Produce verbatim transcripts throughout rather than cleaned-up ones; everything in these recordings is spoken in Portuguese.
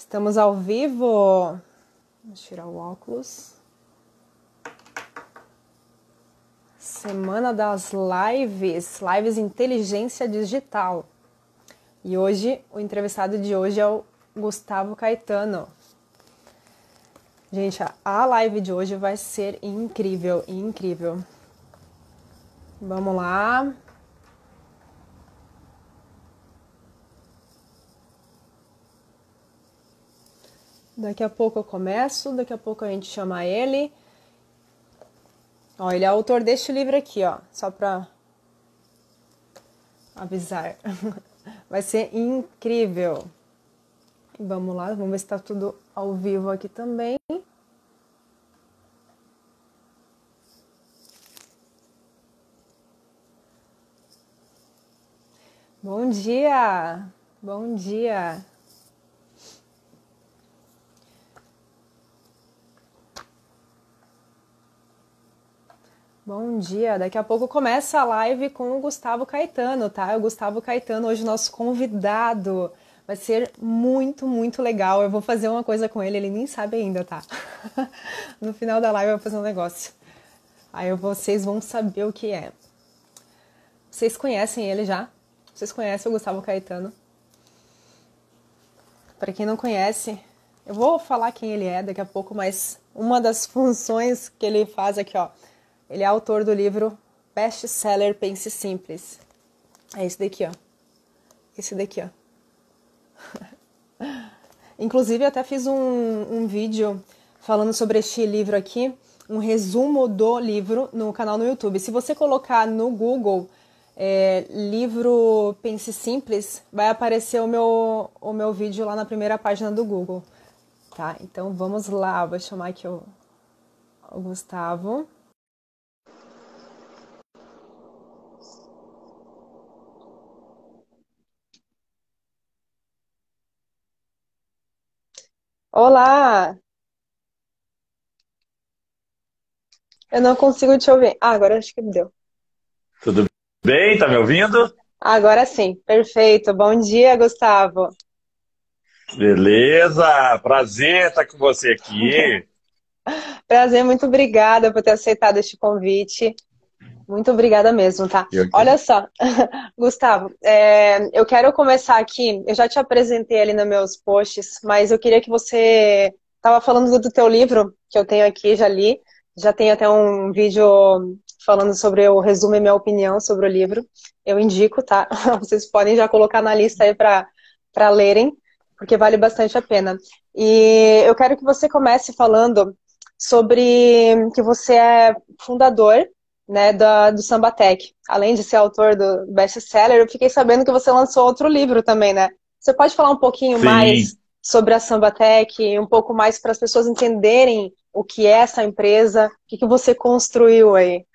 Estamos ao vivo. Vamos tirar o óculos. Semana das lives, lives inteligência digital. E hoje, o entrevistado de hoje é o Gustavo Caetano. Gente, a live de hoje vai ser incrível, incrível. Vamos lá. Daqui a pouco eu começo, daqui a pouco a gente chama ele. Ó, ele é autor deste livro aqui, ó, só pra avisar. Vai ser incrível. Vamos lá, vamos ver se tá tudo ao vivo aqui também. Bom dia! Bom dia! Bom dia! Daqui a pouco começa a live com o Gustavo Caetano, tá? O Gustavo Caetano, hoje nosso convidado. Vai ser muito, muito legal. Eu vou fazer uma coisa com ele, ele nem sabe ainda, tá? No final da live eu vou fazer um negócio. Aí vocês vão saber o que é. Vocês conhecem ele já? Vocês conhecem o Gustavo Caetano? Para quem não conhece, eu vou falar quem ele é daqui a pouco, mas uma das funções que ele faz aqui, ó. Ele é autor do livro best-seller Pense Simples. É esse daqui, ó. Esse daqui, ó. Inclusive, eu até fiz um, um vídeo falando sobre este livro aqui, um resumo do livro no canal no YouTube. Se você colocar no Google é, livro Pense Simples, vai aparecer o meu, o meu vídeo lá na primeira página do Google. Tá? Então, vamos lá. Vou chamar aqui o, o Gustavo. Olá! Eu não consigo te ouvir. Ah, agora acho que deu. Tudo bem? Tá me ouvindo? Agora sim, perfeito. Bom dia, Gustavo. Beleza, prazer estar com você aqui. Prazer, muito obrigada por ter aceitado este convite. Muito obrigada mesmo, tá? Eu que... Olha só, Gustavo, é, eu quero começar aqui, eu já te apresentei ali nos meus posts, mas eu queria que você estava falando do teu livro, que eu tenho aqui, já li, já tenho até um vídeo falando sobre o resumo e minha opinião sobre o livro. Eu indico, tá? Vocês podem já colocar na lista aí para para lerem, porque vale bastante a pena. E eu quero que você comece falando sobre que você é fundador, né, da, do Sambatec. Além de ser autor do best-seller, eu fiquei sabendo que você lançou outro livro também, né? Você pode falar um pouquinho Sim. mais sobre a Sambatec, um pouco mais para as pessoas entenderem o que é essa empresa, o que, que você construiu aí?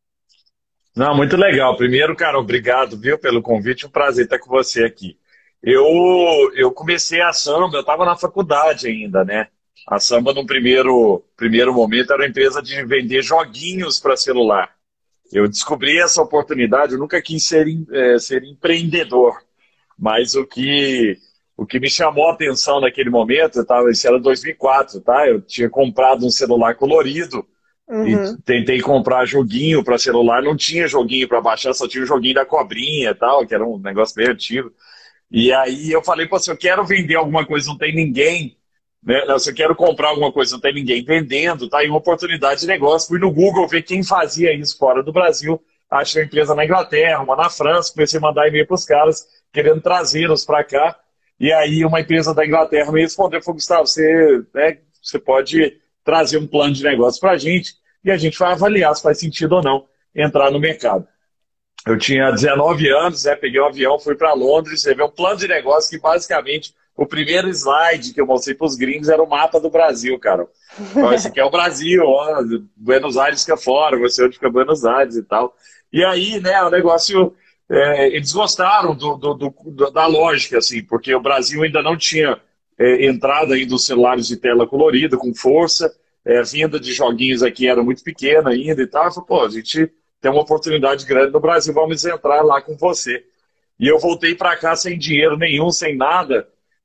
Não, muito legal. Primeiro, cara, obrigado, viu, pelo convite. Um prazer estar com você aqui. Eu, eu comecei a samba, eu estava na faculdade ainda, né? A samba, num primeiro, primeiro momento, era uma empresa de vender joguinhos para celular. Eu descobri essa oportunidade, eu nunca quis ser, em- eh, ser empreendedor. Mas o que, o que me chamou a atenção naquele momento, eu tava, isso era dois mil e quatro, tá? Eu tinha comprado um celular colorido e Uhum, tentei comprar joguinho para celular, não tinha joguinho para baixar, só tinha o joguinho da cobrinha e tal, que era um negócio bem antigo. E aí eu falei, pô, se eu quero vender alguma coisa, não tem ninguém, né? Se eu quero comprar alguma coisa, não tem ninguém vendendo, tá aí uma oportunidade de negócio. Fui no Google ver quem fazia isso fora do Brasil. Achei uma empresa na Inglaterra, uma na França, comecei a mandar e-mail para os caras, querendo trazê-los para cá. E aí uma empresa da Inglaterra me respondeu, falou, Gustavo, você, né, você pode trazer um plano de negócio para a gente e a gente vai avaliar se faz sentido ou não entrar no mercado. Eu tinha dezenove anos, né, peguei um avião, fui para Londres, teve um plano de negócio que basicamente o primeiro slide que eu mostrei para os gringos era o mapa do Brasil, cara. Ó, esse aqui é o Brasil, ó, Buenos Aires fica fora, você onde fica Buenos Aires e tal. E aí, né, o negócio, é, eles gostaram do, do- do- da lógica, assim, porque o Brasil ainda não tinha é, entrada aí dos celulares de tela colorida com força, é, a venda de joguinhos aqui era muito pequena ainda e tal. Eu falei, pô, a gente tem uma oportunidade grande no Brasil, vamos entrar lá com você. E eu voltei para cá sem dinheiro nenhum, sem nada.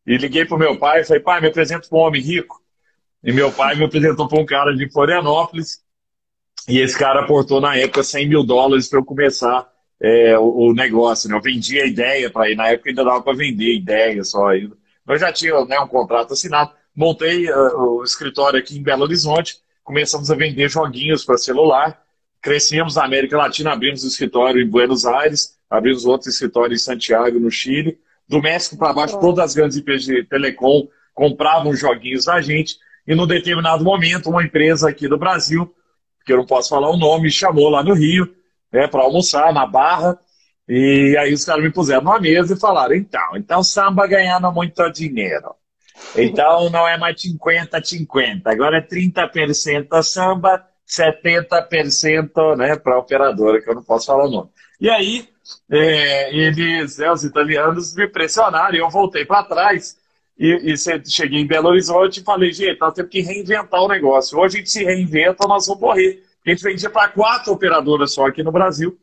E liguei pro meu pai e falei, pai, me apresenta para um homem rico. E meu pai me apresentou para um cara de Florianópolis, e esse cara aportou na época cem mil dólares para eu começar é, o, o negócio, né? Eu vendia a ideia para ir, na época ainda dava para vender ideia só ainda. Eu já tinha, né, um contrato assinado, montei uh, o escritório aqui em Belo Horizonte, começamos a vender joguinhos para celular, crescemos na América Latina, abrimos um escritório em Buenos Aires, abrimos outro escritório em Santiago, no Chile. Do México para baixo, todas as grandes empresas de telecom compravam joguinhos da gente, e num determinado momento, uma empresa aqui do Brasil, que eu não posso falar o nome, me chamou lá no Rio, né, para almoçar na Barra, e aí os caras me puseram numa mesa e falaram, então, então samba ganhando muito dinheiro. Então não é mais cinquenta a cinquenta, agora é trinta por cento samba, setenta por cento, né, para a operadora, que eu não posso falar o nome. E aí, é, eles, né, os italianos, me pressionaram e eu voltei para trás. E, e cheguei em Belo Horizonte e falei, gente, nós temos que reinventar o negócio. Hoje a gente se reinventa ou nós vamos morrer. A gente vendia para quatro operadoras só aqui no Brasil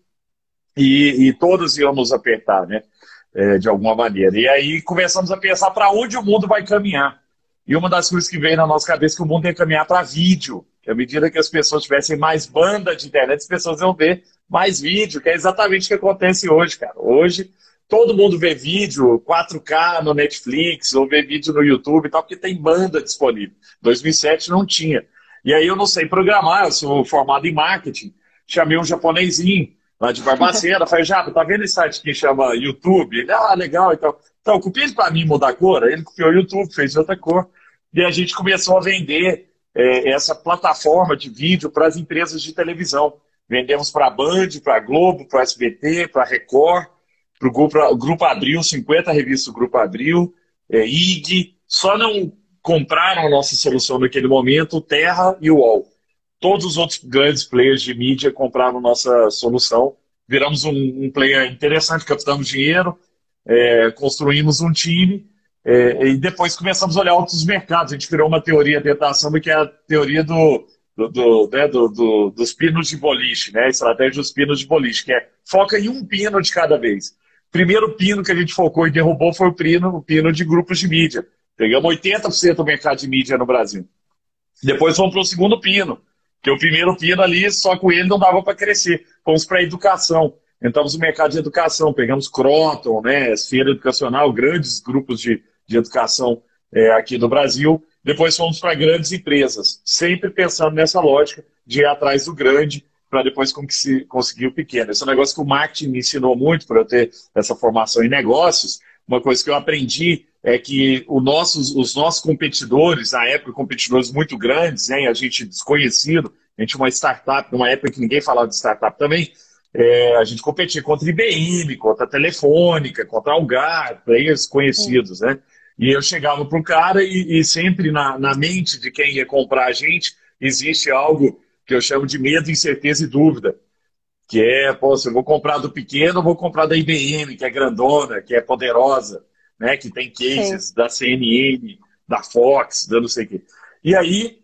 e, e todas iam nos apertar, né? É, de alguma maneira. E aí começamos a pensar para onde o mundo vai caminhar. E uma das coisas que veio na nossa cabeça é que o mundo ia caminhar para vídeo. Que à medida que as pessoas tivessem mais banda de internet, as pessoas iam ver mais vídeo, que é exatamente o que acontece hoje, cara. Hoje todo mundo vê vídeo quatro K no Netflix, ou vê vídeo no YouTube e tal, porque tem banda disponível. dois mil e sete não tinha. E aí eu não sei programar, eu sou formado em marketing. Chamei um japonesinho lá de Barbacena, falei, Japa, tá vendo esse site que chama YouTube? Ele, ah, legal, então. Então, copiei ele para mim mudar a cor, ele copiou o YouTube, fez outra cor. E a gente começou a vender é, essa plataforma de vídeo para as empresas de televisão. Vendemos para a Band, para a Globo, para o S B T, para a Record, para o grupo, grupo Abril, cinquenta revistas do Grupo Abril, é, I G. Só não compraram a nossa solução naquele momento, o Terra e o U O L. Todos os outros grandes players de mídia compraram nossa solução. Viramos um, um player interessante, captamos dinheiro, é, construímos um time, é, e depois começamos a olhar outros mercados. A gente criou uma teoria dentro da Samba, que é a teoria do, do, do, né, do, do, dos pinos de boliche, né? A estratégia dos pinos de boliche, que é foca em um pino de cada vez. O primeiro pino que a gente focou e derrubou foi o pino, o pino de grupos de mídia. Pegamos oitenta por cento do mercado de mídia no Brasil. Depois fomos para o segundo pino, que o primeiro pino ali, só com ele não dava para crescer. Fomos para a educação. Entramos no mercado de educação, pegamos Croton, né, Feira Educacional, grandes grupos de, de educação é, aqui no Brasil. Depois fomos para grandes empresas, sempre pensando nessa lógica de ir atrás do grande para depois conseguir o pequeno. Esse é um negócio que o marketing me ensinou muito, para eu ter essa formação em negócios. Uma coisa que eu aprendi é que o nossos, os nossos competidores, na época, competidores muito grandes, hein, a gente desconhecido, a gente uma startup, numa época que ninguém falava de startup também, é, a gente competia contra I B M, contra a Telefônica, contra a Algar, players conhecidos, né? E eu chegava para o cara e, e sempre na, na mente de quem ia comprar a gente, existe algo que eu chamo de medo, incerteza e dúvida. Que é, pô, se eu vou comprar do pequeno, eu vou comprar da I B M, que é grandona, que é poderosa, né, que tem cases Sim. da C N N, da Fox, da não sei o quê. E aí,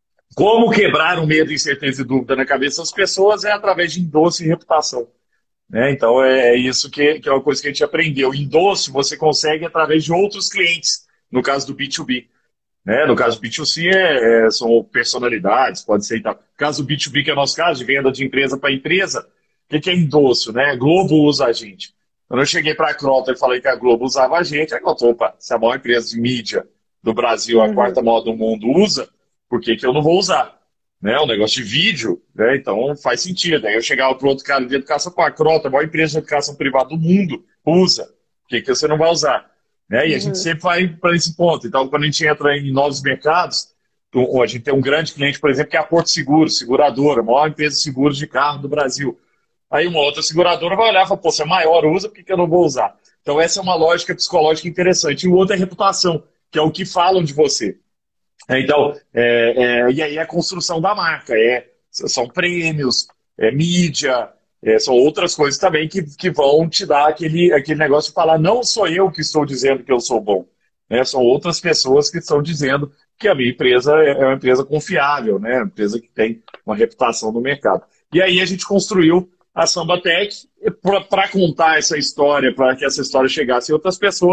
como quebrar o medo, incerteza e dúvida na cabeça das pessoas é através de endosso e reputação. Né? Então, é isso que, que é uma coisa que a gente aprendeu. Endosso você consegue através de outros clientes, no caso do B dois B. Né? No caso do B dois C, é, é, são personalidades, pode ser e tal. No caso do B dois B, que é o nosso caso, de venda de empresa para empresa, o que, que é endosso? Né? Globo usa a gente. Quando eu cheguei para a Croton e falei que a Globo usava a gente, aí eu falei, opa, se a maior empresa de mídia do Brasil, a uhum. quarta maior do mundo, usa, por que, que eu não vou usar? Né? Um negócio de vídeo, né? Então faz sentido. Aí eu chegava para outro cara de educação, com a Croton, a maior empresa de educação privada do mundo, usa. Por que, que você não vai usar? Né? E a uhum. gente sempre vai para esse ponto. Então, quando a gente entra em novos mercados, a gente tem um grande cliente, por exemplo, que é a Porto Seguro, seguradora, a maior empresa de seguros de carro do Brasil. Aí uma outra seguradora vai olhar e falar, pô, você é maior, usa, por que, que eu não vou usar? Então essa é uma lógica psicológica interessante. E o outro é reputação, que é o que falam de você. Então, é, é, e aí é a construção da marca, é, são prêmios, é mídia, é, são outras coisas também que, que vão te dar aquele, aquele negócio de falar, não sou eu que estou dizendo que eu sou bom, né? São outras pessoas que estão dizendo que a minha empresa é uma empresa confiável, né? Uma empresa que tem uma reputação no mercado. E aí a gente construiu a Sambatec para contar essa história, para que essa história chegasse em outras pessoas.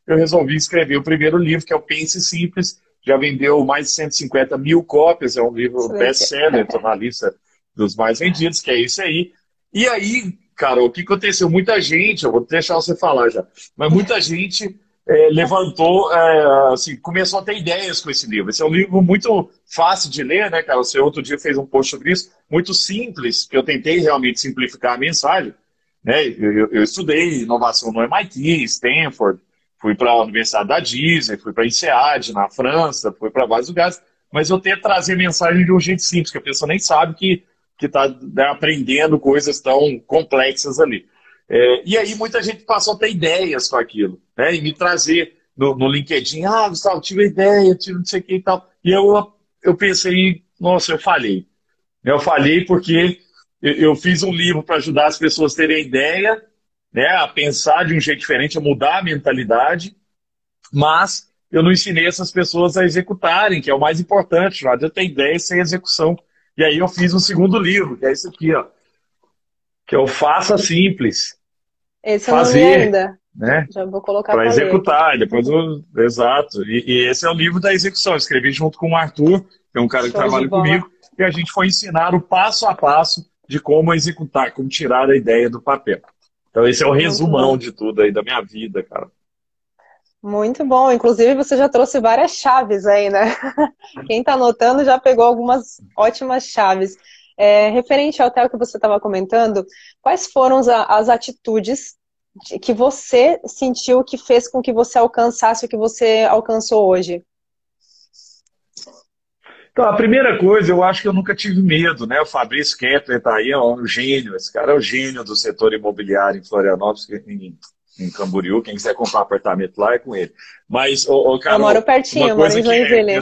eu resolvi escrever o primeiro livro, que é o Pense Simples. Já vendeu mais de cento e cinquenta mil cópias, é um livro best-seller, estou na lista dos mais vendidos, que é isso aí. E aí, cara, o que aconteceu? Muita gente, eu vou deixar você falar já, mas muita gente é, levantou, é, assim, começou a ter ideias com esse livro. Esse é um livro muito fácil de ler, né, cara? Você outro dia fez um post sobre isso, muito simples, que eu tentei realmente simplificar a mensagem, né? Eu, eu, eu estudei inovação no M I T, Stanford, fui para a Universidade da Disney, fui para a INSEAD, na França, fui para vários lugares, mas eu tento trazer mensagem de um jeito simples, que a pessoa nem sabe que que está, né, aprendendo coisas tão complexas ali. É, e aí muita gente passou a ter ideias com aquilo, né? E me trazer no, no LinkedIn, ah, Gustavo, tive ideia, tive não sei o que e tal. E eu, eu pensei, nossa, eu falhei. Eu falhei porque eu, eu fiz um livro para ajudar as pessoas a terem ideia, né, a pensar de um jeito diferente, a mudar a mentalidade, mas eu não ensinei essas pessoas a executarem, que é o mais importante. Não adianta ter ideia sem execução. E aí eu fiz um segundo livro, que é esse aqui, ó, que é o Faça Simples. Esse eu não li Fazer, ainda. né? Já vou colocar Para para ler. executar. Depois eu... Exato. E, e esse é o livro da execução. Eu escrevi junto com o Arthur, que é um cara que Show de trabalha bola. comigo, e a gente foi ensinar o passo a passo de como executar, como tirar a ideia do papel. Então esse é o Muito resumão bom. de tudo aí da minha vida, cara. Muito bom. Inclusive, você já trouxe várias chaves aí, né? Quem está anotando já pegou algumas ótimas chaves. É, referente ao Theo que você estava comentando, quais foram as, as atitudes de- que você sentiu que fez com que você alcançasse o que você alcançou hoje? Então, a primeira coisa, eu acho que eu nunca tive medo, né? O Fabrício Kepler tá aí, é um gênio. Esse cara é o gênio do setor imobiliário em Florianópolis, em, em Camboriú. Quem quiser comprar apartamento lá é com ele. Mas, ô, ô, Eu moro Carol, pertinho, uma eu moro coisa em que é... que é- Joinville.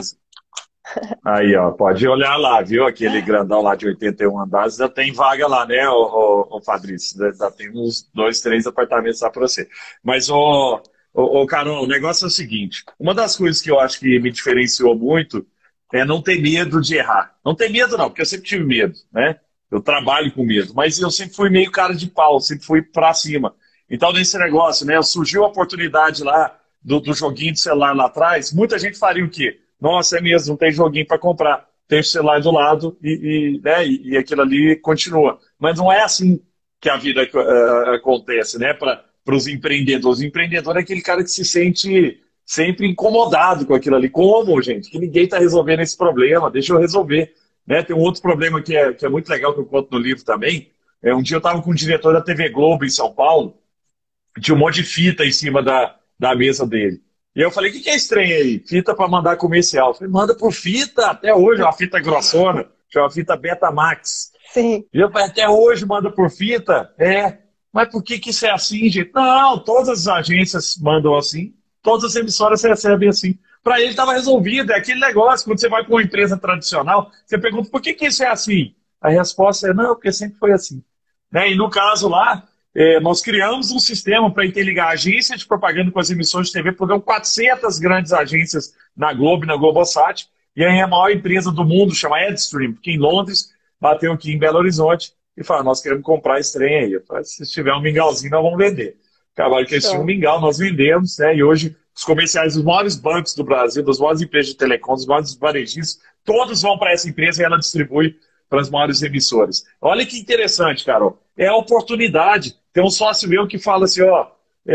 Aí, ó, pode olhar lá, viu? Aquele grandão lá de oitenta e um andares, já tem vaga lá, né, ô, ô, ô Fabrício? Já já tem uns dois, três apartamentos lá para você. Mas, ô, ô, ô, Carol, o negócio é o seguinte: uma das coisas que eu acho que me diferenciou muito é não ter medo de errar. Não ter medo, não, porque eu sempre tive medo, né? Eu trabalho com medo, mas eu sempre fui meio cara de pau, sempre fui para cima. Então, nesse negócio, né, surgiu a oportunidade lá do, do joguinho de celular lá atrás, muita gente faria o quê? Nossa, é mesmo, não tem joguinho para comprar. Tem o celular do lado e, e, né, e, e aquilo ali continua. Mas não é assim que a vida uh, acontece, né? Para os empreendedores. O empreendedor é aquele cara que se sente sempre incomodado com aquilo ali. Como, gente? Que ninguém está resolvendo esse problema, deixa eu resolver. Né? Tem um outro problema que é, que é muito legal, que eu conto no livro também. É, um dia eu estava com o diretor da T V Globo em São Paulo, tinha um monte de fita em cima da, da mesa dele. E eu falei, o que, que é estranho aí? Fita para mandar comercial. Eu falei, manda por fita, até hoje, uma fita grossona, que é uma fita Betamax. Sim. E eu falei, até hoje manda por fita? É. Mas por que, que isso é assim, gente? Não, todas as agências mandam assim, todas as emissoras recebem assim. Para ele estava resolvido, é aquele negócio, quando você vai para uma empresa tradicional, você pergunta, por que, que isso é assim? A resposta é, não, porque sempre foi assim. Né? E no caso lá, é, nós criamos um sistema para interligar a agência de propaganda com as emissões de T V, porque quatrocentas grandes agências na Globo e na Globosat, e aí a maior empresa do mundo, chama Edstream, que em Londres, bateu aqui em Belo Horizonte e falou, nós queremos comprar esse trem aí. Eu falei, se tiver um mingauzinho, nós vamos vender. Acabaram que eles tinham um mingau, nós vendemos, né? E hoje os comerciais dos maiores bancos do Brasil, das maiores empresas de telecom, dos maiores varejistas, todos vão para essa empresa e ela distribui para as maiores emissoras. Olha que interessante, Carol. É a oportunidade. Tem um sócio meu que fala assim, ó,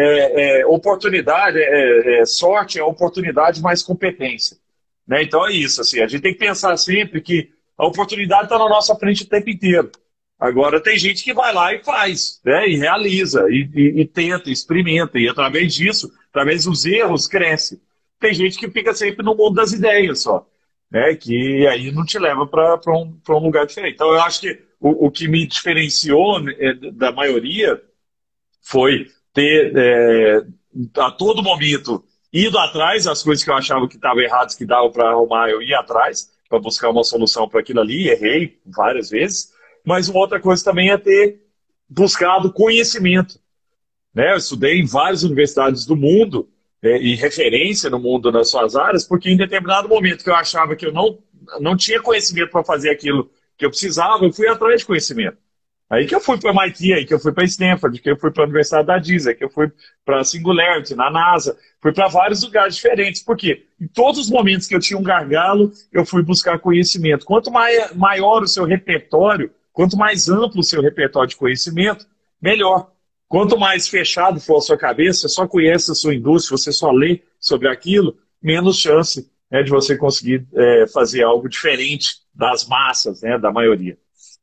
é, é, oportunidade, é, é, sorte é oportunidade mais competência. Né? Então é isso, assim, a gente tem que pensar sempre que a oportunidade está na nossa frente o tempo inteiro. Agora tem gente que vai lá e faz, né? E realiza, e, e, e tenta, experimenta, e através disso, através dos erros, cresce. Tem gente que fica sempre no mundo das ideias só, né? Que aí não te leva para um, para um lugar diferente. Então eu acho que o, o que me diferenciou, né, da maioria foi ter é, a todo momento ido atrás das coisas que eu achava que estavam erradas, que dava para arrumar, eu ia atrás para buscar uma solução para aquilo ali, errei várias vezes, mas uma outra coisa também é ter buscado conhecimento. Né? Eu estudei em várias universidades do mundo, é, e referência no mundo nas suas áreas, porque em determinado momento que eu achava que eu não, não tinha conhecimento para fazer aquilo que eu precisava, eu fui atrás de conhecimento. Aí que eu fui para o M I T, aí que eu fui para Stanford, que eu fui para a Universidade da Disney, que eu fui para a Singularity, na NASA, fui para vários lugares diferentes. Por quê? Em todos os momentos que eu tinha um gargalo, eu fui buscar conhecimento. Quanto mai- maior o seu repertório, quanto mais amplo o seu repertório de conhecimento, melhor. Quanto mais fechado for a sua cabeça, você só conhece a sua indústria, você só lê sobre aquilo, menos chance, né, de você conseguir é, fazer algo diferente das massas, né, da maioria.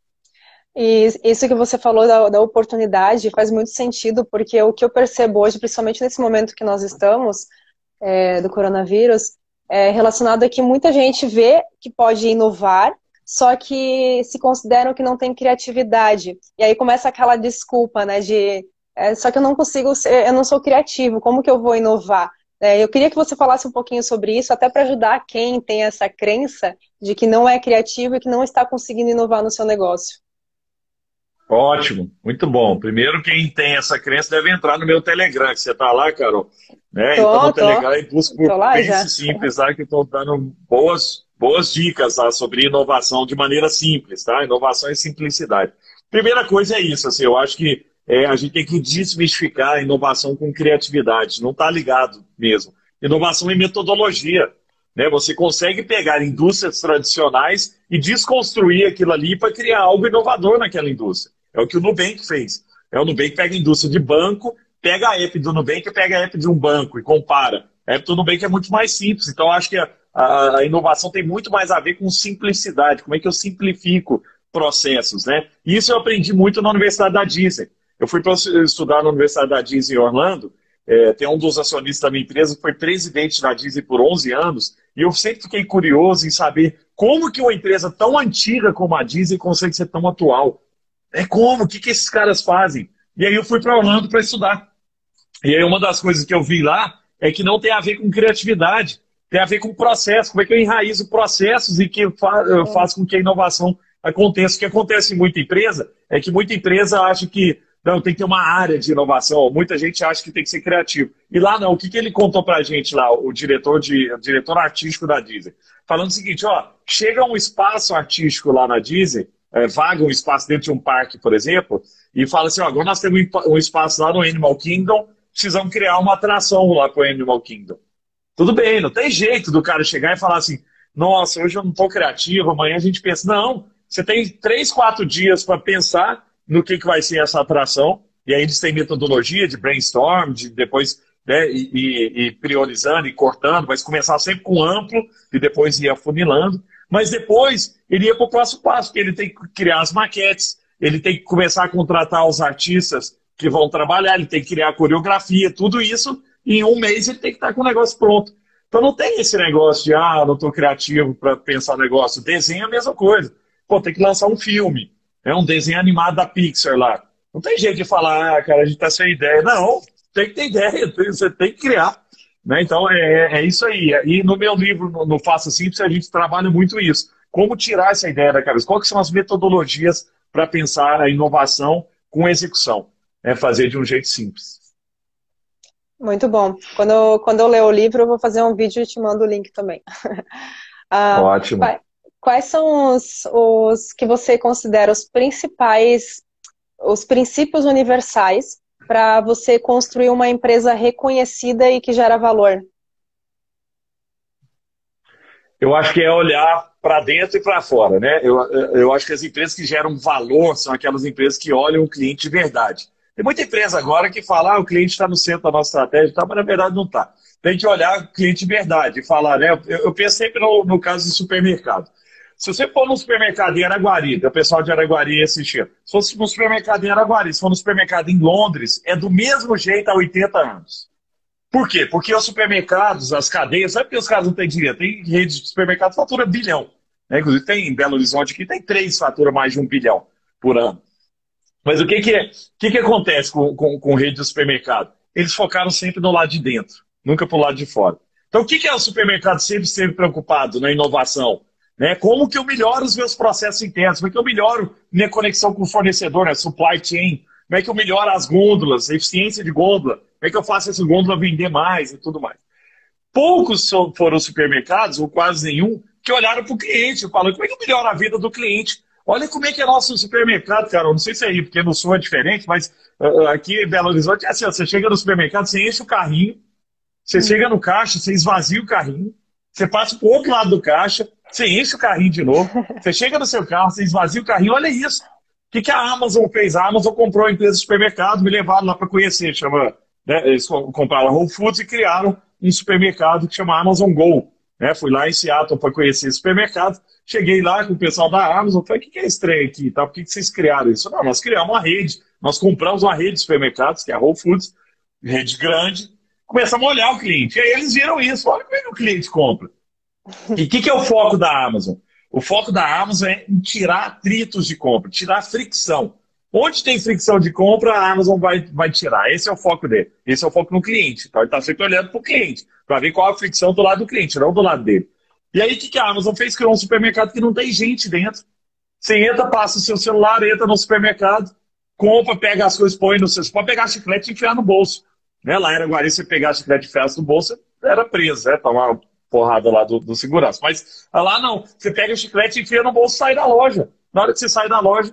E isso que você falou da, da oportunidade faz muito sentido, porque o que eu percebo hoje, principalmente nesse momento que nós estamos, é, do coronavírus, é relacionado a que muita gente vê que pode inovar, só que se consideram que não tem criatividade. E aí começa aquela desculpa, né, de é, só que eu não consigo ser, eu não sou criativo, como que eu vou inovar? É, eu queria que você falasse um pouquinho sobre isso, até para ajudar quem tem essa crença de que não é criativo e que não está conseguindo inovar no seu negócio. Ótimo, muito bom. Primeiro, quem tem essa crença deve entrar no meu Telegram, que você está lá, Carol. Né? Então, no Tô, tô, Telegram, eu busco tô por lá já. Pense Simples, tá? Que estão dando boas, boas dicas, tá? Sobre inovação de maneira simples, tá? Inovação e simplicidade. Primeira coisa é isso, assim, eu acho que é, a gente tem que desmistificar a inovação com criatividade, não está ligado mesmo. Inovação é metodologia. Né? Você consegue pegar indústrias tradicionais e desconstruir aquilo ali para criar algo inovador naquela indústria. É o que o Nubank fez. É o Nubank pega a indústria de banco, pega a app do Nubank e pega a app de um banco e compara. A app do Nubank é muito mais simples. Então, eu acho que a, a, a inovação tem muito mais a ver com simplicidade. Como é que eu simplifico processos, né? E isso eu aprendi muito na Universidade da Disney. Eu fui para estudar na Universidade da Disney em Orlando. É, tem um dos acionistas da minha empresa que foi presidente da Disney por onze anos, e eu sempre fiquei curioso em saber como que uma empresa tão antiga como a Disney consegue ser tão atual. É como? O que, que esses caras fazem? E aí eu fui para Orlando para estudar. E aí uma das coisas que eu vi lá é que não tem a ver com criatividade, tem a ver com processo, como é que eu enraizo processos e que fa faço com que a inovação aconteça. O que acontece em muita empresa é que muita empresa acha que não, tem que ter uma área de inovação, muita gente acha que tem que ser criativo. E lá não, o que, que ele contou pra gente lá, o diretor, de, o diretor artístico da Disney? Falando o seguinte, ó, chega um espaço artístico lá na Disney, é, vaga um espaço dentro de um parque, por exemplo, e fala assim, ó, agora nós temos um espaço lá no Animal Kingdom, precisamos criar uma atração lá para o Animal Kingdom. Tudo bem, não tem jeito do cara chegar e falar assim, nossa, hoje eu não estou criativo, amanhã a gente pensa, não, você tem três, quatro dias para pensar no que, que vai ser essa atração, e aí eles têm metodologia de brainstorm, de depois, né, e, e, e priorizando e cortando, mas começar sempre com amplo e depois ir afunilando, mas depois ele ia para o próximo passo, que ele tem que criar as maquetes, ele tem que começar a contratar os artistas que vão trabalhar, ele tem que criar a coreografia, tudo isso, e em um mês ele tem que estar com o negócio pronto. Então não tem esse negócio de, ah, não estou criativo para pensar negócio. Desenho é a mesma coisa. Pô, tem que lançar um filme, é um desenho animado da Pixar lá. Não tem jeito de falar, ah, cara, a gente tá sem ideia. Não, tem que ter ideia, você tem que criar. Né? Então é, é isso aí. E no meu livro, no, no Faça Simples, a gente trabalha muito isso. Como tirar essa ideia da cabeça? Quais são as metodologias para pensar a inovação com execução? É fazer de um jeito simples. Muito bom. Quando eu, quando eu ler o livro, eu vou fazer um vídeo e te mando o link também. ah, Ótimo. Quais são os, os que você considera os principais, os princípios universais para você construir uma empresa reconhecida e que gera valor? Eu acho que é olhar para dentro e para fora, né? Eu, eu acho que as empresas que geram valor são aquelas empresas que olham o cliente de verdade. Tem muita empresa agora que fala, ah, o cliente está no centro da nossa estratégia, tá, mas na verdade não está. Tem que olhar o cliente de verdade e falar, né? Eu, eu penso sempre no, no caso de supermercado. Se você for no supermercado em Araguari, o pessoal de Araguari assistir. Se fosse no supermercado em Araguari, se for no supermercado em Londres, é do mesmo jeito há oitenta anos. Por quê? Porque os supermercados, as cadeias, sabe porque os caras não têm dinheiro? Tem rede de supermercado que fatura bilhão. Né? Inclusive tem em Belo Horizonte aqui, tem três fatura mais de um bilhão por ano. Mas o que, que, é, o que, que acontece com, com, com rede de supermercado? Eles focaram sempre no lado de dentro, nunca pro lado de fora. Então o que, que é o supermercado sempre esteve preocupado na inovação? Né? Como que eu melhoro os meus processos internos? Como é que eu melhoro minha conexão com o fornecedor, né? Supply chain? Como é que eu melhoro as gôndolas, a eficiência de gôndola? Como é que eu faço essa gôndola vender mais e tudo mais? Poucos foram supermercados, ou quase nenhum, que olharam para o cliente e falaram, como é que eu melhoro a vida do cliente? Olha como é que é nosso supermercado, cara. Eu não sei se é aí, porque no sul é diferente, mas uh, aqui em Belo Horizonte é assim, ó, você chega no supermercado, você enche o carrinho, você chega no caixa, você esvazia o carrinho, você passa pro outro lado do caixa, você enche o carrinho de novo, você chega no seu carro, você esvazia o carrinho, olha isso. O que, que a Amazon fez? A Amazon comprou a empresa de supermercado, me levaram lá para conhecer, chama, né, eles compraram a Whole Foods e criaram um supermercado que chama Amazon Go. Né? Fui lá em Seattle para conhecer esse supermercado, cheguei lá com o pessoal da Amazon, falei, o que, que é esse trem aqui? Tá? Por que, que vocês criaram isso? Não, nós criamos uma rede, nós compramos uma rede de supermercados, que é a Whole Foods, rede grande, começamos a olhar o cliente. E aí eles viram isso, olha como é que o cliente compra. E o que, que é o foco da Amazon? O foco da Amazon é em tirar atritos de compra, tirar fricção. Onde tem fricção de compra, a Amazon vai, vai tirar. Esse é o foco dele. Esse é o foco no cliente. Então ele está sempre olhando para o cliente, para ver qual a fricção do lado do cliente, não do lado dele. E aí o que, que a Amazon fez? Criou um supermercado que não tem gente dentro. Você entra, passa o seu celular, entra no supermercado, compra, pega as coisas, põe no seu... Você pode pegar chiclete e enfiar no bolso. Né? Lá era Guarani, você pegar chiclete e enfiar no bolso, era preso, né? Tomar uma porrada lá do, do segurança. Mas lá não. Você pega o chiclete e enfia no bolso e sai da loja. Na hora que você sai da loja,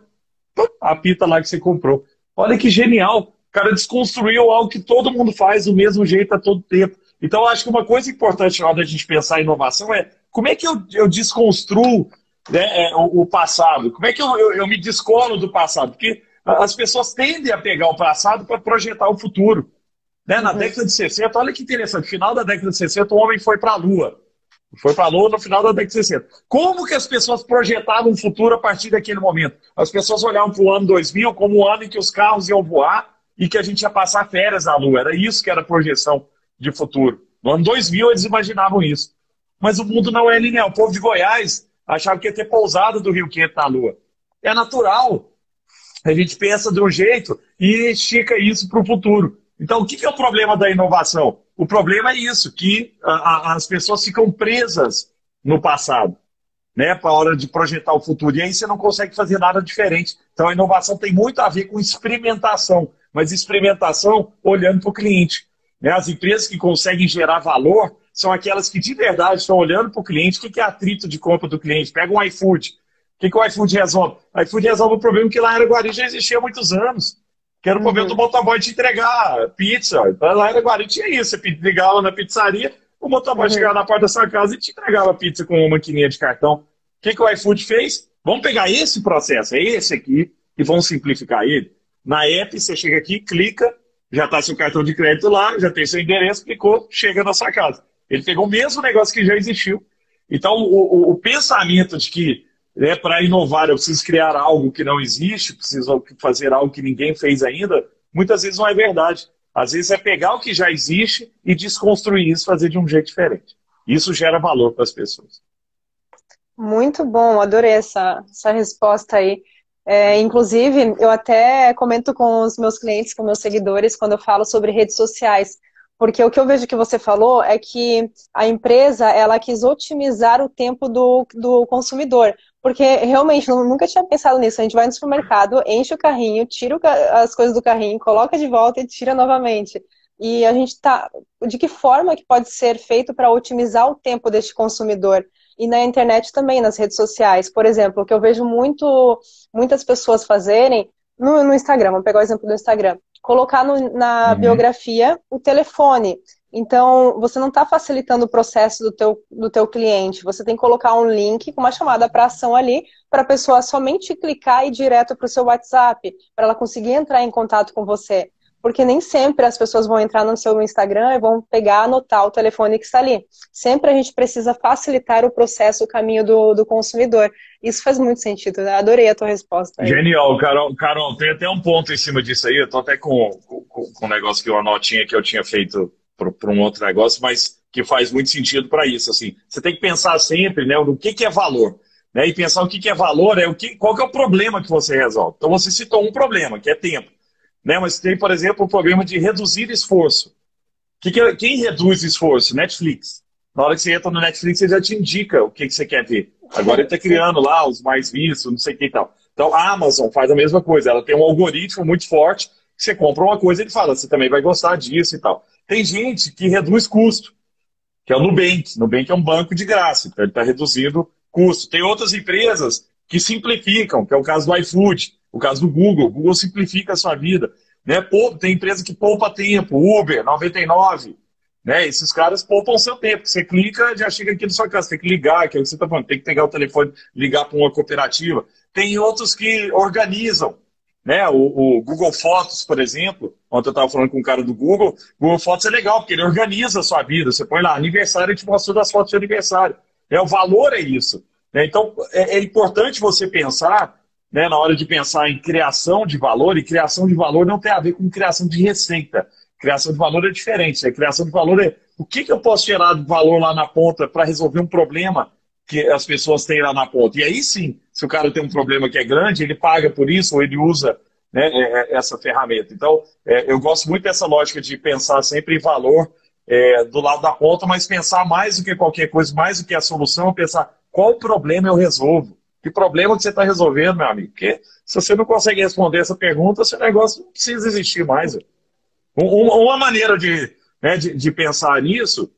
apita lá que você comprou. Olha que genial. O cara desconstruiu algo que todo mundo faz do mesmo jeito a todo tempo. Então, eu acho que uma coisa importante na hora da gente pensar em inovação é como é que eu, eu desconstruo, né, o, o passado? Como é que eu, eu, eu me descolo do passado? Porque as pessoas tendem a pegar o passado para projetar o futuro. Né? Na uhum. década de sessenta, olha que interessante, no final da década de sessenta, o homem foi para a Lua. Foi para a Lua no final da década de sessenta. Como que as pessoas projetavam o futuro a partir daquele momento? As pessoas olhavam para o ano dois mil como o ano em que os carros iam voar e que a gente ia passar férias na Lua. Era isso que era a projeção de futuro. No ano dois mil eles imaginavam isso. Mas o mundo não é linear. O povo de Goiás achava que ia ter pousada do Rio Quente na Lua. É natural. A gente pensa de um jeito e estica isso para o futuro. Então, o que é o problema da inovação? O problema é isso, que a, a, as pessoas ficam presas no passado, né, para a hora de projetar o futuro. E aí você não consegue fazer nada diferente. Então, a inovação tem muito a ver com experimentação, mas experimentação olhando para o cliente. Né? As empresas que conseguem gerar valor são aquelas que de verdade estão olhando para o cliente. O que é atrito de compra do cliente? Pega um iFood. O que, que o iFood resolve? O iFood resolve o problema que lá em Araguari já existia há muitos anos. Que era o momento uhum. do motoboy te entregar pizza. Lá em Araguari tinha isso. Você ligava na pizzaria, o motoboy uhum. chegava na porta da sua casa e te entregava pizza com uma maquininha de cartão. O que, que o iFood fez? Vamos pegar esse processo, é esse aqui, e vamos simplificar ele. Na app, você chega aqui, clica, já está seu cartão de crédito lá, já tem seu endereço, clicou, chega na sua casa. Ele pegou o mesmo negócio que já existiu. Então, o, o, o pensamento de que É, para inovar, eu preciso criar algo que não existe, preciso fazer algo que ninguém fez ainda, muitas vezes não é verdade. Às vezes é pegar o que já existe e desconstruir isso, fazer de um jeito diferente. Isso gera valor para as pessoas. Muito bom, adorei essa, essa resposta aí. É, inclusive, eu até comento com os meus clientes, com meus seguidores, quando eu falo sobre redes sociais. Porque o que eu vejo que você falou é que a empresa, ela quis otimizar o tempo do, do consumidor. Porque realmente, eu nunca tinha pensado nisso. A gente vai no supermercado, enche o carrinho, tira as coisas do carrinho, coloca de volta e tira novamente. E a gente tá... De que forma que pode ser feito para otimizar o tempo deste consumidor? E na internet também, nas redes sociais. Por exemplo, o que eu vejo muito, muitas pessoas fazerem no, no Instagram, vamos pegar o exemplo do Instagram. Colocar no, na uhum. biografia o telefone. Então, você não está facilitando o processo do teu, do teu cliente. Você tem que colocar um link com uma chamada para ação ali, para a pessoa somente clicar e ir direto para o seu WhatsApp, para ela conseguir entrar em contato com você. Porque nem sempre as pessoas vão entrar no seu Instagram e vão pegar, anotar o telefone que está ali. Sempre a gente precisa facilitar o processo, o caminho do, do consumidor. Isso faz muito sentido. Eu adorei a tua resposta. Aí. Genial, Carol. Carol, tem até um ponto em cima disso aí. Eu estou até com, com, com um negócio que uma notinha que eu tinha feito para um outro negócio, mas que faz muito sentido para isso. Assim, você tem que pensar sempre, né, no que, que é valor. Né, e pensar o que, que é valor, é o que, qual que é o problema que você resolve. Então você citou um problema, que é tempo. Né, mas tem, por exemplo, o problema de reduzir esforço. Que que, quem reduz esforço? Netflix. Na hora que você entra no Netflix, ele já te indica o que, que você quer ver. Agora ele está criando lá os mais vistos, não sei o que e tal. Então a Amazon faz a mesma coisa. Ela tem um algoritmo muito forte, que você compra uma coisa e ele fala, você também vai gostar disso e tal. Tem gente que reduz custo, que é o Nubank. Nubank é um banco de graça, então ele está reduzindo custo. Tem outras empresas que simplificam, que é o caso do iFood, o caso do Google. O Google simplifica a sua vida. Né? Tem empresa que poupa tempo, Uber, noventa e nove. Né? Esses caras poupam o seu tempo. Você clica, já chega aqui na sua casa. Tem que ligar, que é o que você está falando. Tem que pegar o telefone, ligar para uma cooperativa. Tem outros que organizam. Né? O, o Google Fotos, por exemplo. Ontem eu estava falando com um cara do Google. Google Fotos é legal, porque ele organiza a sua vida. Você põe lá, aniversário, e te mostra todas as fotos de aniversário. É, o valor é isso. Né? Então, é, é importante você pensar, né, na hora de pensar em criação de valor, e criação de valor não tem a ver com criação de receita. Criação de valor é diferente. Né? Criação de valor é o que, que eu posso gerar de valor lá na ponta para resolver um problema que as pessoas têm lá na ponta. E aí sim, se o cara tem um problema que é grande, ele paga por isso ou ele usa, né, essa ferramenta. Então, é, eu gosto muito dessa lógica de pensar sempre em valor é, do lado da ponta, mas pensar mais do que qualquer coisa, mais do que a solução, pensar qual problema eu resolvo. Que problema que você está resolvendo, meu amigo? Porque se você não consegue responder essa pergunta, seu negócio não precisa existir mais. Uma, uma maneira de, né, de, de pensar nisso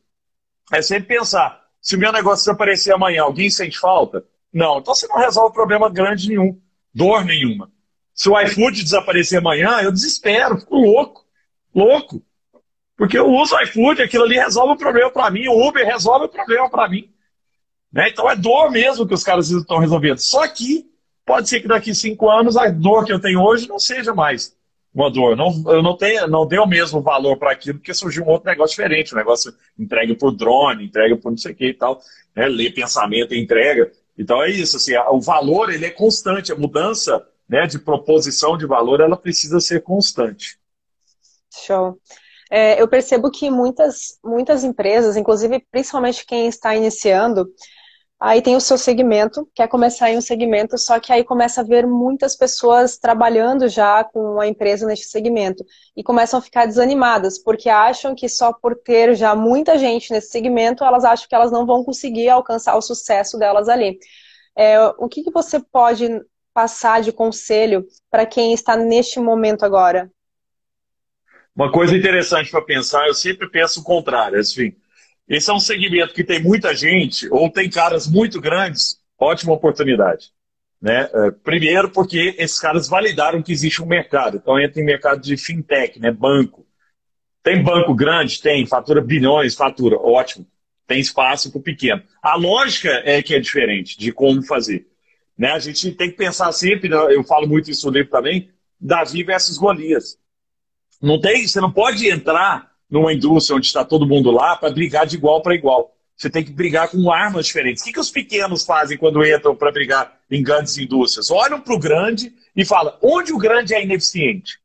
é sempre pensar, se o meu negócio desaparecer amanhã, alguém sente falta? Não, então você não resolve problema grande nenhum, dor nenhuma. Se o iFood desaparecer amanhã, eu desespero, fico louco, louco. Porque eu uso o iFood, aquilo ali resolve o problema para mim, o Uber resolve o problema para mim. Né? Então é dor mesmo que os caras estão resolvendo. Só que pode ser que daqui a cinco anos a dor que eu tenho hoje não seja mais uma dor. Não, eu não, tenho, não dei o mesmo valor para aquilo, porque surgiu um outro negócio diferente. Um negócio entrega por drone, entrega por não sei o que e tal. Né? Ler pensamento e entrega. Então é isso. Assim, o valor ele é constante. A mudança, né, de proposição de valor ela precisa ser constante. Show. É, eu percebo que muitas, muitas empresas, inclusive principalmente quem está iniciando, aí tem o seu segmento, quer começar em um segmento, só que aí começa a ver muitas pessoas trabalhando já com a empresa nesse segmento e começam a ficar desanimadas, porque acham que só por ter já muita gente nesse segmento, elas acham que elas não vão conseguir alcançar o sucesso delas ali. É, o que, que você pode passar de conselho para quem está neste momento agora? Uma coisa interessante para pensar, eu sempre penso o contrário, assim, esse é um segmento que tem muita gente, ou tem caras muito grandes, ótima oportunidade. Né? Primeiro porque esses caras validaram que existe um mercado, então entra em mercado de fintech, né? Banco. Tem banco grande? Tem, fatura bilhões, fatura, ótimo. Tem espaço para o pequeno. A lógica é que é diferente de como fazer. Né? A gente tem que pensar sempre, eu falo muito isso no livro também, Davi versus Golias. Não tem, você não pode entrar numa indústria onde está todo mundo lá para brigar de igual para igual. Você tem que brigar com armas diferentes. O que, que os pequenos fazem quando entram para brigar em grandes indústrias? Olham para o grande e falam, onde o grande é ineficiente?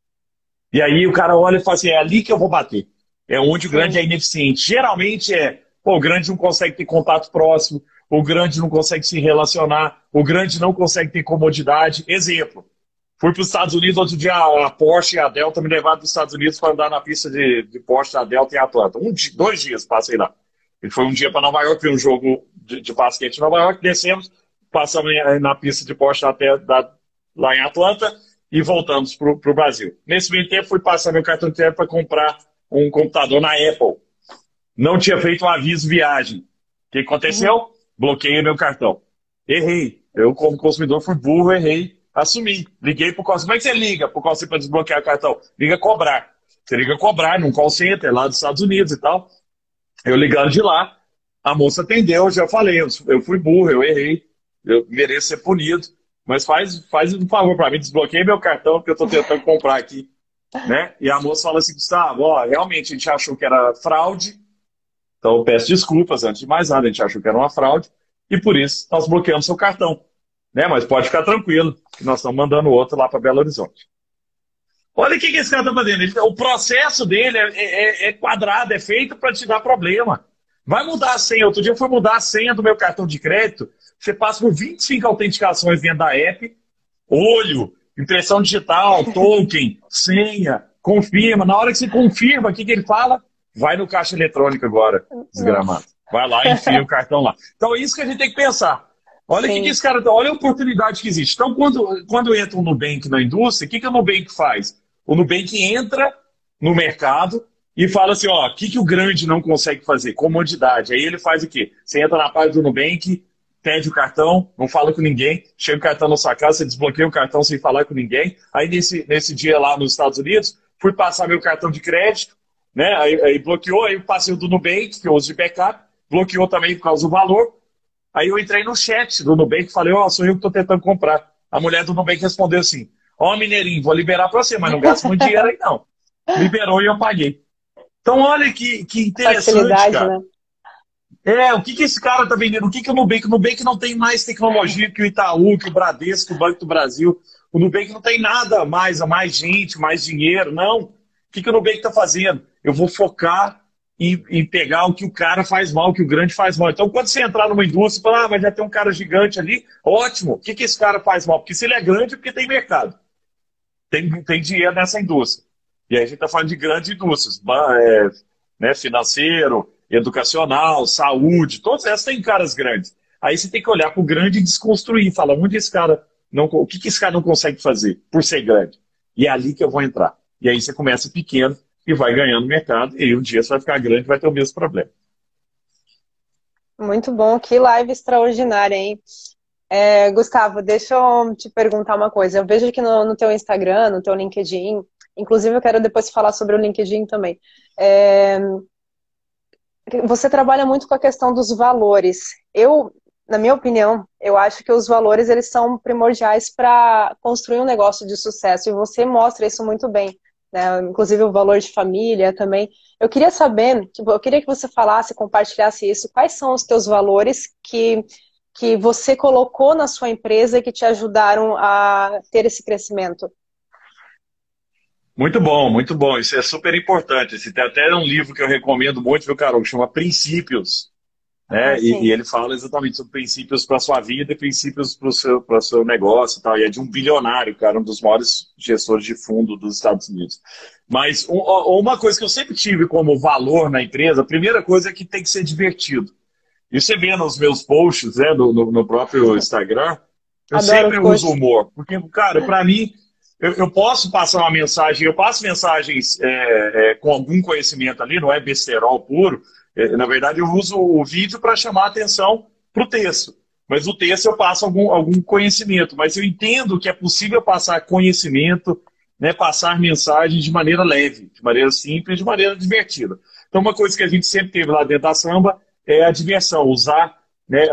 E aí o cara olha e fala assim, é ali que eu vou bater. É onde o grande é ineficiente. Geralmente é, pô, o grande não consegue ter contato próximo, o grande não consegue se relacionar, o grande não consegue ter comodidade. Exemplo. Fui para os Estados Unidos, outro dia a Porsche e a Delta me levaram para os Estados Unidos para andar na pista de, de Porsche da Delta em Atlanta. Um, dois dias passei lá. Ele foi um dia para Nova York, vi um jogo de, de basquete em Nova York, descemos, passamos na pista de Porsche até da, lá em Atlanta e voltamos para o Brasil. Nesse meio tempo, fui passar meu cartão de crédito para comprar um computador na Apple. Não tinha feito um aviso viagem. O que aconteceu? Uhum. Bloqueei meu cartão. Errei. Eu, como consumidor, fui burro, errei. Assumi. Liguei pro call center. Como é que você liga pro call center para desbloquear o cartão? Liga cobrar. Você liga cobrar num call center lá dos Estados Unidos e tal. Eu ligando de lá, a moça atendeu, já falei, eu fui burro, eu errei, eu mereço ser punido, mas faz, faz um favor para mim, desbloqueie meu cartão que eu tô tentando comprar aqui. Né? E a moça fala assim, Gustavo, ó, realmente a gente achou que era fraude, então eu peço desculpas, antes de mais nada, a gente achou que era uma fraude, e por isso nós bloqueamos seu cartão. Né? Mas pode ficar tranquilo, que nós estamos mandando outro lá para Belo Horizonte. Olha o que, que esse cara está fazendo. Ele, o processo dele é, é, é quadrado, é feito para te dar problema. Vai mudar a senha. Outro dia eu fui mudar a senha do meu cartão de crédito. Você passa por vinte e cinco autenticações dentro da app. Olho, impressão digital, token, senha, confirma. Na hora que você confirma, o que, que ele fala? Vai no caixa eletrônico agora, desgramado. Vai lá e enfia o cartão lá. Então é isso que a gente tem que pensar. Olha o que, que esse cara, olha a oportunidade que existe. Então, quando, quando entra um Nubank na indústria, o que, que o Nubank faz? O Nubank entra no mercado e fala assim, ó, o que, que o grande não consegue fazer? Comodidade. Aí ele faz o quê? Você entra na página do Nubank, pede o cartão, não fala com ninguém, chega o cartão na sua casa, você desbloqueia o cartão sem falar com ninguém. Aí nesse, nesse dia lá nos Estados Unidos, fui passar meu cartão de crédito, né? Aí, aí bloqueou, aí eu passei o do Nubank, que eu uso de backup, bloqueou também por causa do valor. Aí eu entrei no chat do Nubank e falei, ó, oh, sou eu que estou tentando comprar. A mulher do Nubank respondeu assim, ó, oh, Mineirinho, vou liberar para você, mas não gasta muito dinheiro aí não. Liberou e eu paguei. Então olha que, que interessante, Facilidade, cara. né? É, o que, que esse cara tá vendendo? O que, que o Nubank? O Nubank não tem mais tecnologia que o Itaú, que o Bradesco, que o Banco do Brasil. O Nubank não tem nada mais, mais gente, mais dinheiro, não. O que, que o Nubank está fazendo? Eu vou focar em, em pegar o que o cara faz mal, o que o grande faz mal. Então, quando você entrar numa indústria e falar, ah, mas já tem um cara gigante ali, ótimo. O que, que esse cara faz mal? Porque se ele é grande, é porque tem mercado. Tem, tem dinheiro nessa indústria. E aí a gente está falando de grandes indústrias, é, né, financeiro, educacional, saúde, todas essas têm caras grandes. Aí você tem que olhar para o grande e desconstruir, falar onde esse cara não, o que, que esse cara não consegue fazer por ser grande. E é ali que eu vou entrar. E aí você começa pequeno e vai ganhando mercado, e aí um dia você vai ficar grande e vai ter o mesmo problema. Muito bom, que live extraordinária, hein? É, Gustavo, deixa eu te perguntar uma coisa. Eu vejo aqui no, no teu Instagram, no teu LinkedIn, inclusive eu quero depois falar sobre o LinkedIn também. É, você trabalha muito com a questão dos valores. Eu, na minha opinião, eu acho que os valores eles são primordiais para construir um negócio de sucesso, e você mostra isso muito bem, né? Inclusive o valor de família também. Eu queria saber, eu queria que você falasse, compartilhasse isso, quais são os teus valores que, que você colocou na sua empresa e que te ajudaram a ter esse crescimento? Muito bom, muito bom. Isso é super importante. Esse tem até um livro que eu recomendo muito, viu, Carol, que chama Princípios. Né? Ah, E, e ele fala exatamente sobre princípios para a sua vida e princípios para o seu, para o seu negócio e tal. E é de um bilionário, cara, um dos maiores gestores de fundo dos Estados Unidos. Mas um, uma coisa que eu sempre tive como valor na empresa, a primeira coisa é que tem que ser divertido. E você vê nos meus posts, né, no, no, no próprio Instagram, eu Adoro sempre os uso posts. humor. Porque, cara, para mim, eu, eu posso passar uma mensagem, eu passo mensagens é, é, com algum conhecimento ali, não é besterol puro. É, na verdade, eu uso o vídeo para chamar a atenção para o texto. Mas o texto eu passo algum, algum conhecimento. Mas eu entendo que é possível passar conhecimento, né, passar mensagens de maneira leve, de maneira simples, de maneira divertida. Então, uma coisa que a gente sempre teve lá dentro da Samba é a diversão, usar, né,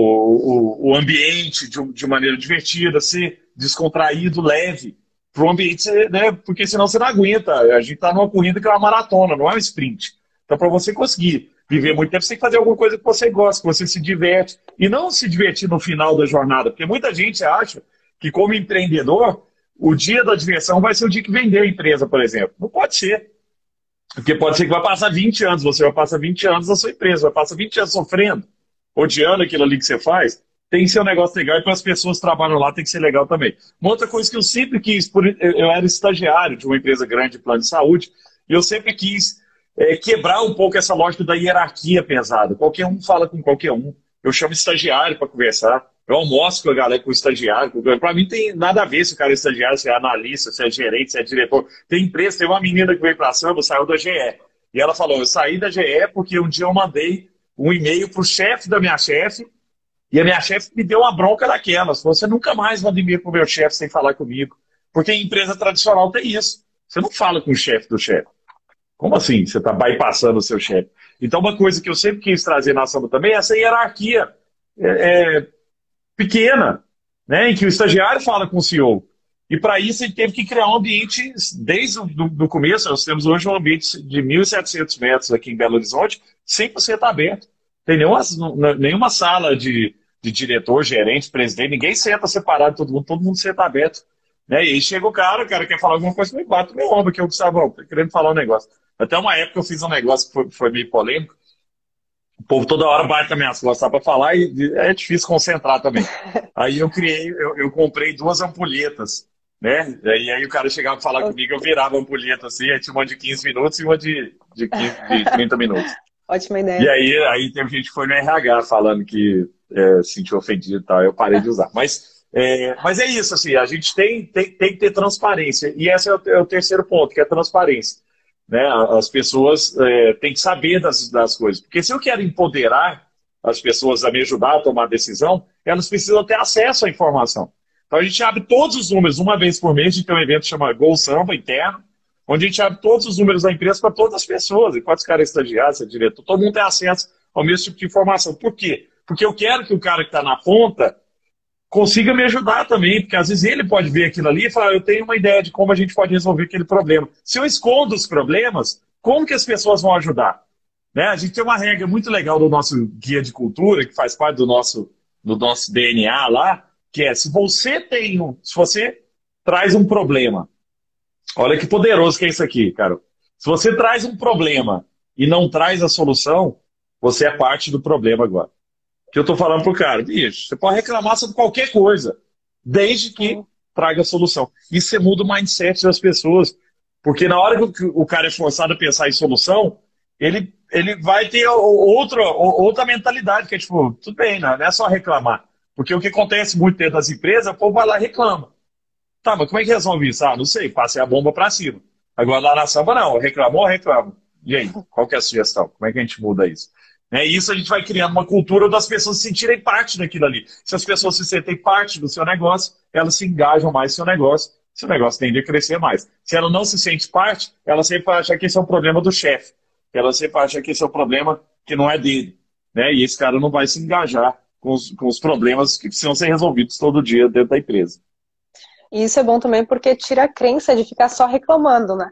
o, o, o ambiente de, de maneira divertida, ser descontraído, leve, para o ambiente, né, porque senão você não aguenta. A gente está numa corrida que é uma maratona, não é um sprint. Então, para você conseguir viver muito tempo, você tem que fazer alguma coisa que você gosta, que você se diverte. E não se divertir no final da jornada, porque muita gente acha que, como empreendedor, o dia da diversão vai ser o dia que vender a empresa, por exemplo. Não pode ser. Porque pode ser que vai passar vinte anos, você vai passar vinte anos na sua empresa, vai passar vinte anos sofrendo, odiando aquilo ali que você faz. Tem que ser um negócio legal e para as pessoas que trabalham lá tem que ser legal também. Uma outra coisa que eu sempre quis, por, eu era estagiário de uma empresa grande de plano de saúde, e eu sempre quis é, quebrar um pouco essa lógica da hierarquia pesada. Qualquer um fala com qualquer um. Eu chamo estagiário para conversar. Eu almoço com a galera, com o estagiário. Para mim tem nada a ver se o cara é estagiário, se é analista, se é gerente, se é diretor. Tem empresa, tem uma menina que veio para a Samba, saiu da G E. E ela falou, eu saí da G E porque um dia eu mandei um e-mail para o chefe da minha chefe, e a minha chefe me deu uma bronca daquelas. Você nunca mais manda e-mail para o meu chefe sem falar comigo. Porque em empresa tradicional tem isso. Você não fala com o chefe do chefe. Como assim? Você está bypassando o seu chefe? Então, uma coisa que eu sempre quis trazer na Samba também é essa hierarquia é, é, pequena, né, em que o estagiário fala com o C E O. E para isso ele teve que criar um ambiente, desde o do, do começo, nós temos hoje um ambiente de mil e setecentos metros aqui em Belo Horizonte, cem por cento aberto. Tem nenhuma, nenhuma sala de, de diretor, gerente, presidente, ninguém senta separado, todo mundo, todo mundo senta aberto. Né? E aí chega o cara, o cara quer falar alguma coisa, me bate no meu ombro, que eu Gustavão, tô querendo falar um negócio. Até uma época eu fiz um negócio que foi, foi meio polêmico. O povo toda hora bate nas minhas costas para falar e é difícil concentrar também. Aí eu criei, eu, eu comprei duas ampulhetas, né? E aí o cara chegava para falar comigo, eu virava a ampulheta assim, aí tinha uma de quinze minutos e uma de, de, quinze, de trinta minutos. Ótima ideia. E aí, aí teve gente que foi no R H falando que é, se sentiu ofendido e tal, eu parei de usar. Mas é, mas é isso, assim, a gente tem, tem, tem que ter transparência. E esse é o, é o terceiro ponto, que é a transparência. Né? As pessoas é, têm que saber das, das coisas. Porque se eu quero empoderar as pessoas a me ajudar a tomar decisão, elas precisam ter acesso à informação. Então a gente abre todos os números, uma vez por mês, a gente tem um evento chamado Gol Samba interno, onde a gente abre todos os números da empresa para todas as pessoas, enquanto os caras estagiários, diretor, todo mundo tem acesso ao mesmo tipo de informação. Por quê? Porque eu quero que o cara que está na ponta consiga me ajudar também, porque às vezes ele pode ver aquilo ali e falar, eu tenho uma ideia de como a gente pode resolver aquele problema. Se eu escondo os problemas, como que as pessoas vão ajudar? Né? A gente tem uma regra muito legal do nosso guia de cultura, que faz parte do nosso, do nosso D N A lá, que é, se você tem um, se você traz um problema, olha que poderoso que é isso aqui, cara. Se você traz um problema e não traz a solução, você é parte do problema agora. Que eu tô falando pro cara, bicho, você pode reclamar sobre qualquer coisa, desde que traga a solução. E você muda o mindset das pessoas, porque na hora que o cara é forçado a pensar em solução, ele, ele vai ter outra, outra mentalidade, que é tipo, tudo bem, não é só reclamar. Porque o que acontece muito dentro das empresas, o povo vai lá e reclama. Tá, mas como é que resolve isso? Ah, não sei, passei a bomba pra cima. Agora lá na samba, não, reclamou, reclama. E aí, qual que é a sugestão? Como é que a gente muda isso? É isso, a gente vai criando uma cultura das pessoas se sentirem parte daquilo ali. Se as pessoas se sentem parte do seu negócio, elas se engajam mais no seu negócio, seu negócio tende a crescer mais. Se ela não se sente parte, ela sempre vai achar que esse é um problema do chefe. Ela sempre vai achar que esse é um problema que não é dele. Né? E esse cara não vai se engajar com os, com os problemas que precisam ser resolvidos todo dia dentro da empresa. E isso é bom também porque tira a crença de ficar só reclamando, né?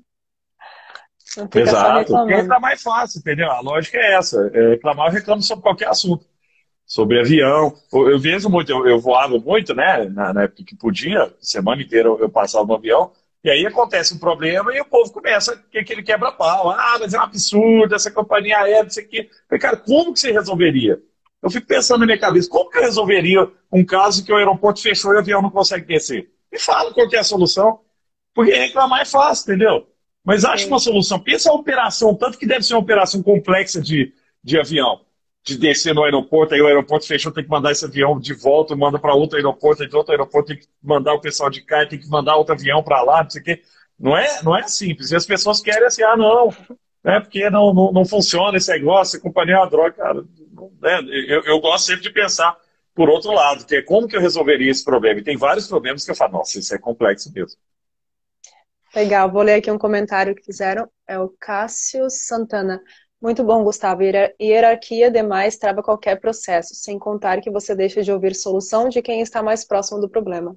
Não fica Exato, só porque tá mais fácil, entendeu? A lógica é essa. É, reclamar, eu reclamo sobre qualquer assunto. Sobre avião. Eu, eu vejo muito, eu, eu voava muito, né? Na, na época que podia, semana inteira eu, eu passava no avião, e aí acontece um problema e o povo começa que aquele quebra-pau. Ah, mas é um absurdo essa companhia aérea, isso aqui. Eu falei, cara, como que você resolveria? Eu fico pensando na minha cabeça, como que eu resolveria um caso que o aeroporto fechou e o avião não consegue descer? Me fala qual que é a solução. Porque reclamar é fácil, entendeu? Mas acha uma solução. Pensa a operação, tanto que deve ser uma operação complexa de, de avião. De descer no aeroporto, aí o aeroporto fechou, tem que mandar esse avião de volta, manda para outro aeroporto, aí de outro aeroporto tem que mandar o pessoal de cá, tem que mandar outro avião para lá, não sei o quê. Não é, não é simples. E as pessoas querem assim, ah, não, é porque não, não, não funciona esse negócio, a companhia é uma droga, cara. Não, né? eu, eu gosto sempre de pensar por outro lado, que é como que eu resolveria esse problema. E tem vários problemas que eu falo, nossa, isso é complexo mesmo. Legal, vou ler aqui um comentário que fizeram. É o Cássio Santana. Muito bom, Gustavo. Hierarquia demais trava qualquer processo, sem contar que você deixa de ouvir solução de quem está mais próximo do problema.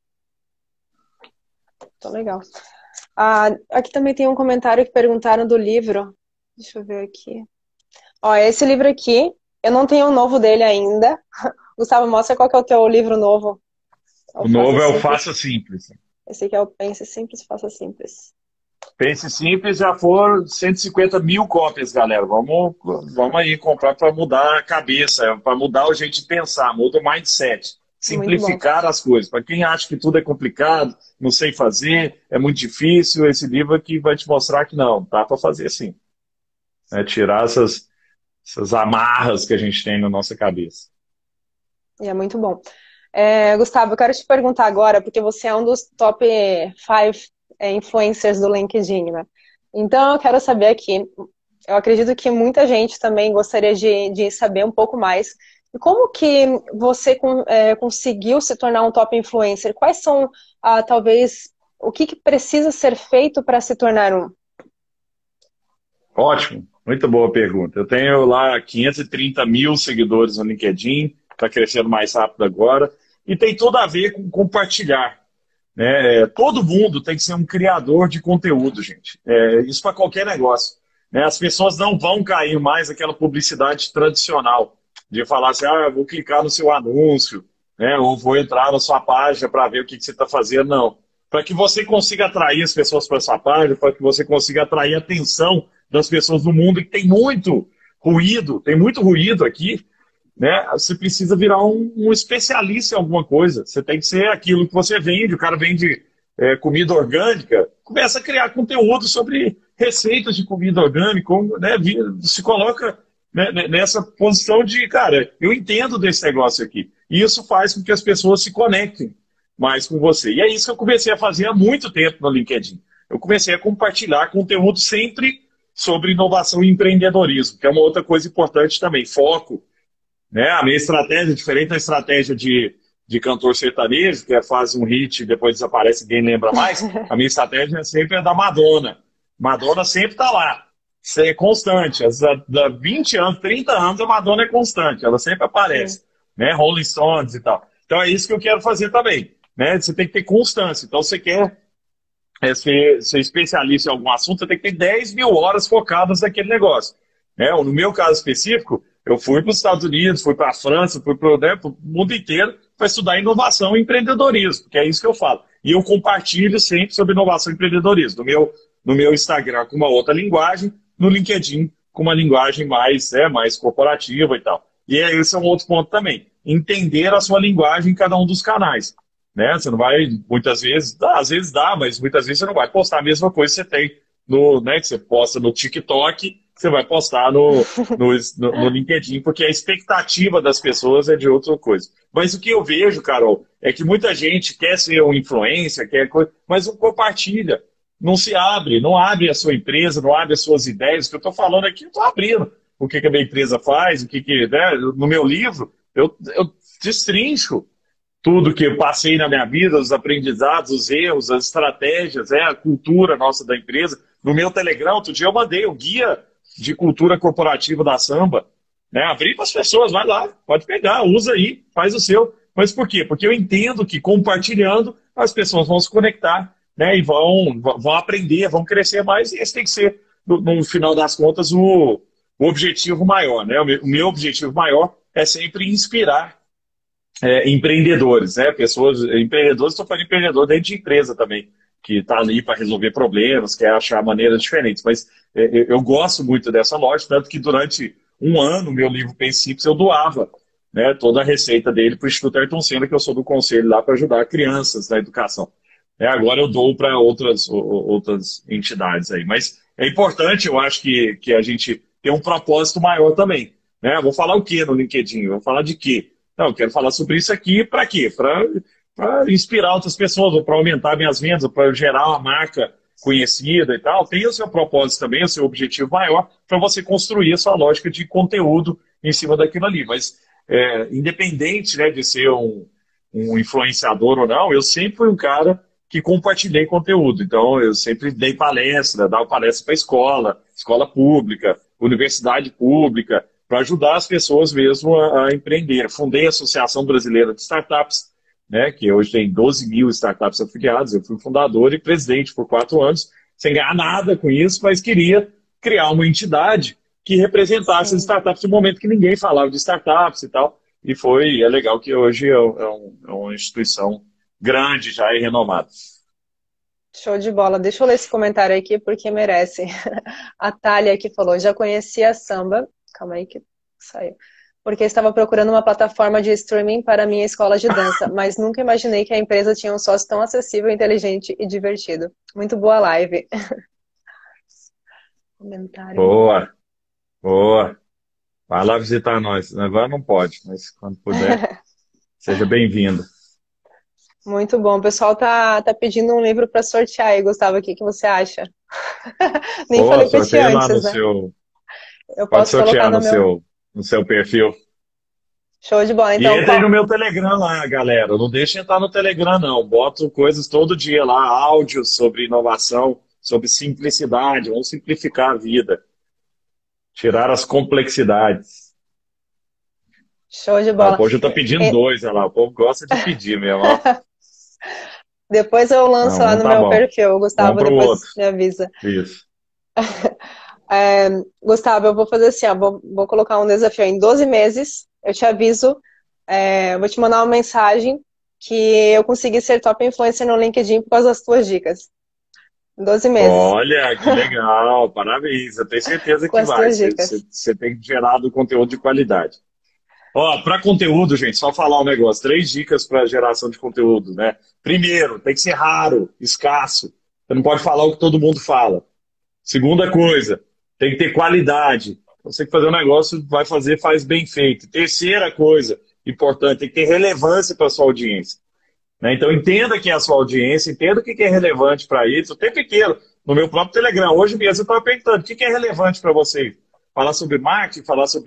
Então, legal. Ah, aqui também tem um comentário que perguntaram do livro. Deixa eu ver aqui. Ó, esse livro aqui, eu não tenho o novo dele ainda. Gustavo, mostra qual que é o teu livro novo. O, o novo é o Faça Simples. Esse aqui é o Pense Simples, Faça Simples. Pense Simples já foram cento e cinquenta mil cópias, galera. Vamos, vamos aí comprar para mudar a cabeça, para mudar o jeito de pensar, muda o mindset. Simplificar as coisas. Para quem acha que tudo é complicado, não sei fazer, é muito difícil, esse livro aqui vai te mostrar que não, dá para fazer sim. É tirar essas, essas amarras que a gente tem na nossa cabeça. E é muito bom. É, Gustavo, eu quero te perguntar agora, porque você é um dos top cinco é, influencers do LinkedIn, né? Então eu quero saber aqui, eu acredito que muita gente também gostaria de, de saber um pouco mais, como que você é, conseguiu se tornar um top influencer? Quais são, ah, talvez, o que, que precisa ser feito para se tornar um? Ótimo, muito boa pergunta. Eu tenho lá quinhentos e trinta mil seguidores no LinkedIn, está crescendo mais rápido agora, e tem tudo a ver com compartilhar. Né? Todo mundo tem que ser um criador de conteúdo, gente. É, isso para qualquer negócio. Né? As pessoas não vão cair mais naquela publicidade tradicional, de falar assim, ah, eu vou clicar no seu anúncio, né? Ou vou entrar na sua página para ver o que, que você está fazendo. Não. Para que você consiga atrair as pessoas para sua página, para que você consiga atrair a atenção das pessoas do mundo, que tem muito ruído, tem muito ruído aqui, né? Você precisa virar um, um especialista em alguma coisa. Você tem que ser aquilo que você vende. O cara vende é, comida orgânica, começa a criar conteúdo sobre receitas de comida orgânica, né? Se coloca, né, nessa posição de, cara, eu entendo desse negócio aqui. E isso faz com que as pessoas se conectem mais com você. E é isso que eu comecei a fazer há muito tempo no LinkedIn. Eu comecei a compartilhar conteúdo sempre sobre inovação e empreendedorismo, que é uma outra coisa importante também. Foco né? A minha estratégia é diferente da estratégia de, de cantor sertanejo, que é faz um hit e depois desaparece e ninguém lembra mais. A minha estratégia é sempre a da Madonna. Madonna sempre está lá. Isso é constante. Há vinte anos, trinta anos, a Madonna é constante. Ela sempre aparece. Né? Rolling Stones e tal. Então é isso que eu quero fazer também. Né? Você tem que ter constância. Então você quer é, ser, ser especialista em algum assunto, você tem que ter dez mil horas focadas naquele negócio. Né? No meu caso específico, eu fui para os Estados Unidos, fui para a França, fui para né, o mundo inteiro para estudar inovação e empreendedorismo, que é isso que eu falo. E eu compartilho sempre sobre inovação e empreendedorismo. No meu, no meu Instagram com uma outra linguagem, no LinkedIn com uma linguagem mais, é, mais corporativa e tal. E esse é um outro ponto também. Entender a sua linguagem em cada um dos canais. Né? Você não vai, muitas vezes, dá, às vezes dá, mas muitas vezes você não vai postar a mesma coisa que você tem no, né, que você posta no TikTok, que você vai postar no, no, no, no LinkedIn, porque a expectativa das pessoas é de outra coisa. Mas o que eu vejo, Carol, é que muita gente quer ser um influencer, quer coisa, mas não compartilha. Não se abre, não abre a sua empresa, não abre as suas ideias. O que eu estou falando aqui, eu estou abrindo. O que, que a minha empresa faz, o que, que né, no meu livro, eu, eu destrincho tudo que eu passei na minha vida, os aprendizados, os erros, as estratégias, é, a cultura nossa da empresa. No meu Telegram, outro dia eu mandei o guia de cultura corporativa da Samba. Né, abri para as pessoas, vai lá, pode pegar, usa aí, faz o seu. Mas por quê? Porque eu entendo que compartilhando as pessoas vão se conectar. Né, e vão, vão aprender, vão crescer mais, e esse tem que ser, no, no final das contas, o, o objetivo maior. Né? O, meu, o meu objetivo maior é sempre inspirar é, empreendedores, né? Pessoas, empreendedores, estou falando de empreendedor dentro de empresa também, que está ali para resolver problemas, quer achar maneiras diferentes. Mas é, eu gosto muito dessa lógica, tanto que durante um ano, meu livro Pense Simples, eu doava, né, toda a receita dele para o Instituto Ayrton Senna, que eu sou do conselho lá para ajudar crianças na educação. É, agora eu dou para outras, outras entidades aí. Mas é importante, eu acho, que, que a gente tenha um propósito maior também. Né? Eu vou falar o quê no LinkedIn? Eu vou falar de quê? Não, eu quero falar sobre isso aqui para quê? Para inspirar outras pessoas, para aumentar minhas vendas, para gerar uma marca conhecida e tal. Tem o seu propósito também, o seu objetivo maior, para você construir a sua lógica de conteúdo em cima daquilo ali. Mas, é, independente, né, de ser um, um influenciador ou não, eu sempre fui um cara que compartilhei conteúdo. Então, eu sempre dei palestra, dava palestra para escola, escola pública, universidade pública, para ajudar as pessoas mesmo a, a empreender. Fundei a Associação Brasileira de Startups, né, que hoje tem doze mil startups afiliadas. Eu fui fundador e presidente por quatro anos, sem ganhar nada com isso, mas queria criar uma entidade que representasse as startups no momento que ninguém falava de startups e tal. E foi, é legal que hoje é, é, um, é uma instituição grande já e renomado. Show de bola. Deixa eu ler esse comentário aqui porque merece. A Thalia aqui falou, já conhecia a Samba, calma aí que saiu, porque estava procurando uma plataforma de streaming para a minha escola de dança, mas nunca imaginei que a empresa tinha um sócio tão acessível, inteligente e divertido. Muito boa live. Comentário. Boa, boa. Vai lá visitar nós. Agora não pode, mas quando puder, seja bem-vindo. Muito bom. O pessoal tá, tá pedindo um livro para sortear aí, Gustavo. O que, que você acha? Nem Pô, falei pra ti sorteia lá antes, no né? seu... Eu Pode posso sortear colocar no no meu... seu, no seu perfil. Show de bola. E Então, entra aí qual... no meu Telegram lá, galera. Não deixa entrar no Telegram, não. Boto coisas todo dia lá, áudios sobre inovação, sobre simplicidade. Vamos simplificar a vida. Tirar as complexidades. Show de Ah, bola. o povo já tá pedindo E- dois, olha lá. O povo gosta de pedir mesmo, ó. Depois eu lanço Não, lá um no tá meu bom. perfil, Gustavo, Vamos pro depois outro. me avisa. Isso. É, Gustavo, eu vou fazer assim, ó, vou, vou colocar um desafio. Em doze meses, eu te aviso, é, eu vou te mandar uma mensagem que eu consegui ser top influencer no LinkedIn por causa das tuas dicas. Em doze meses, Olha, que legal. Parabéns. Eu tenho certeza com que as vai. tuas Você, dicas. você, você tem gerado conteúdo de qualidade. Ó, para conteúdo, gente, só falar um negócio. Três dicas para geração de conteúdo, né? Primeiro, tem que ser raro, escasso. Você não pode falar o que todo mundo fala. Segunda coisa, tem que ter qualidade. Você que fazer um negócio, vai fazer, faz bem feito. Terceira coisa, importante, tem que ter relevância para a sua audiência. Né? Então, entenda quem é a sua audiência, entenda o que é relevante para eles. O tempo inteiro, no meu próprio Telegram, hoje mesmo eu estava perguntando, o que é relevante para vocês? Falar sobre marketing, falar sobre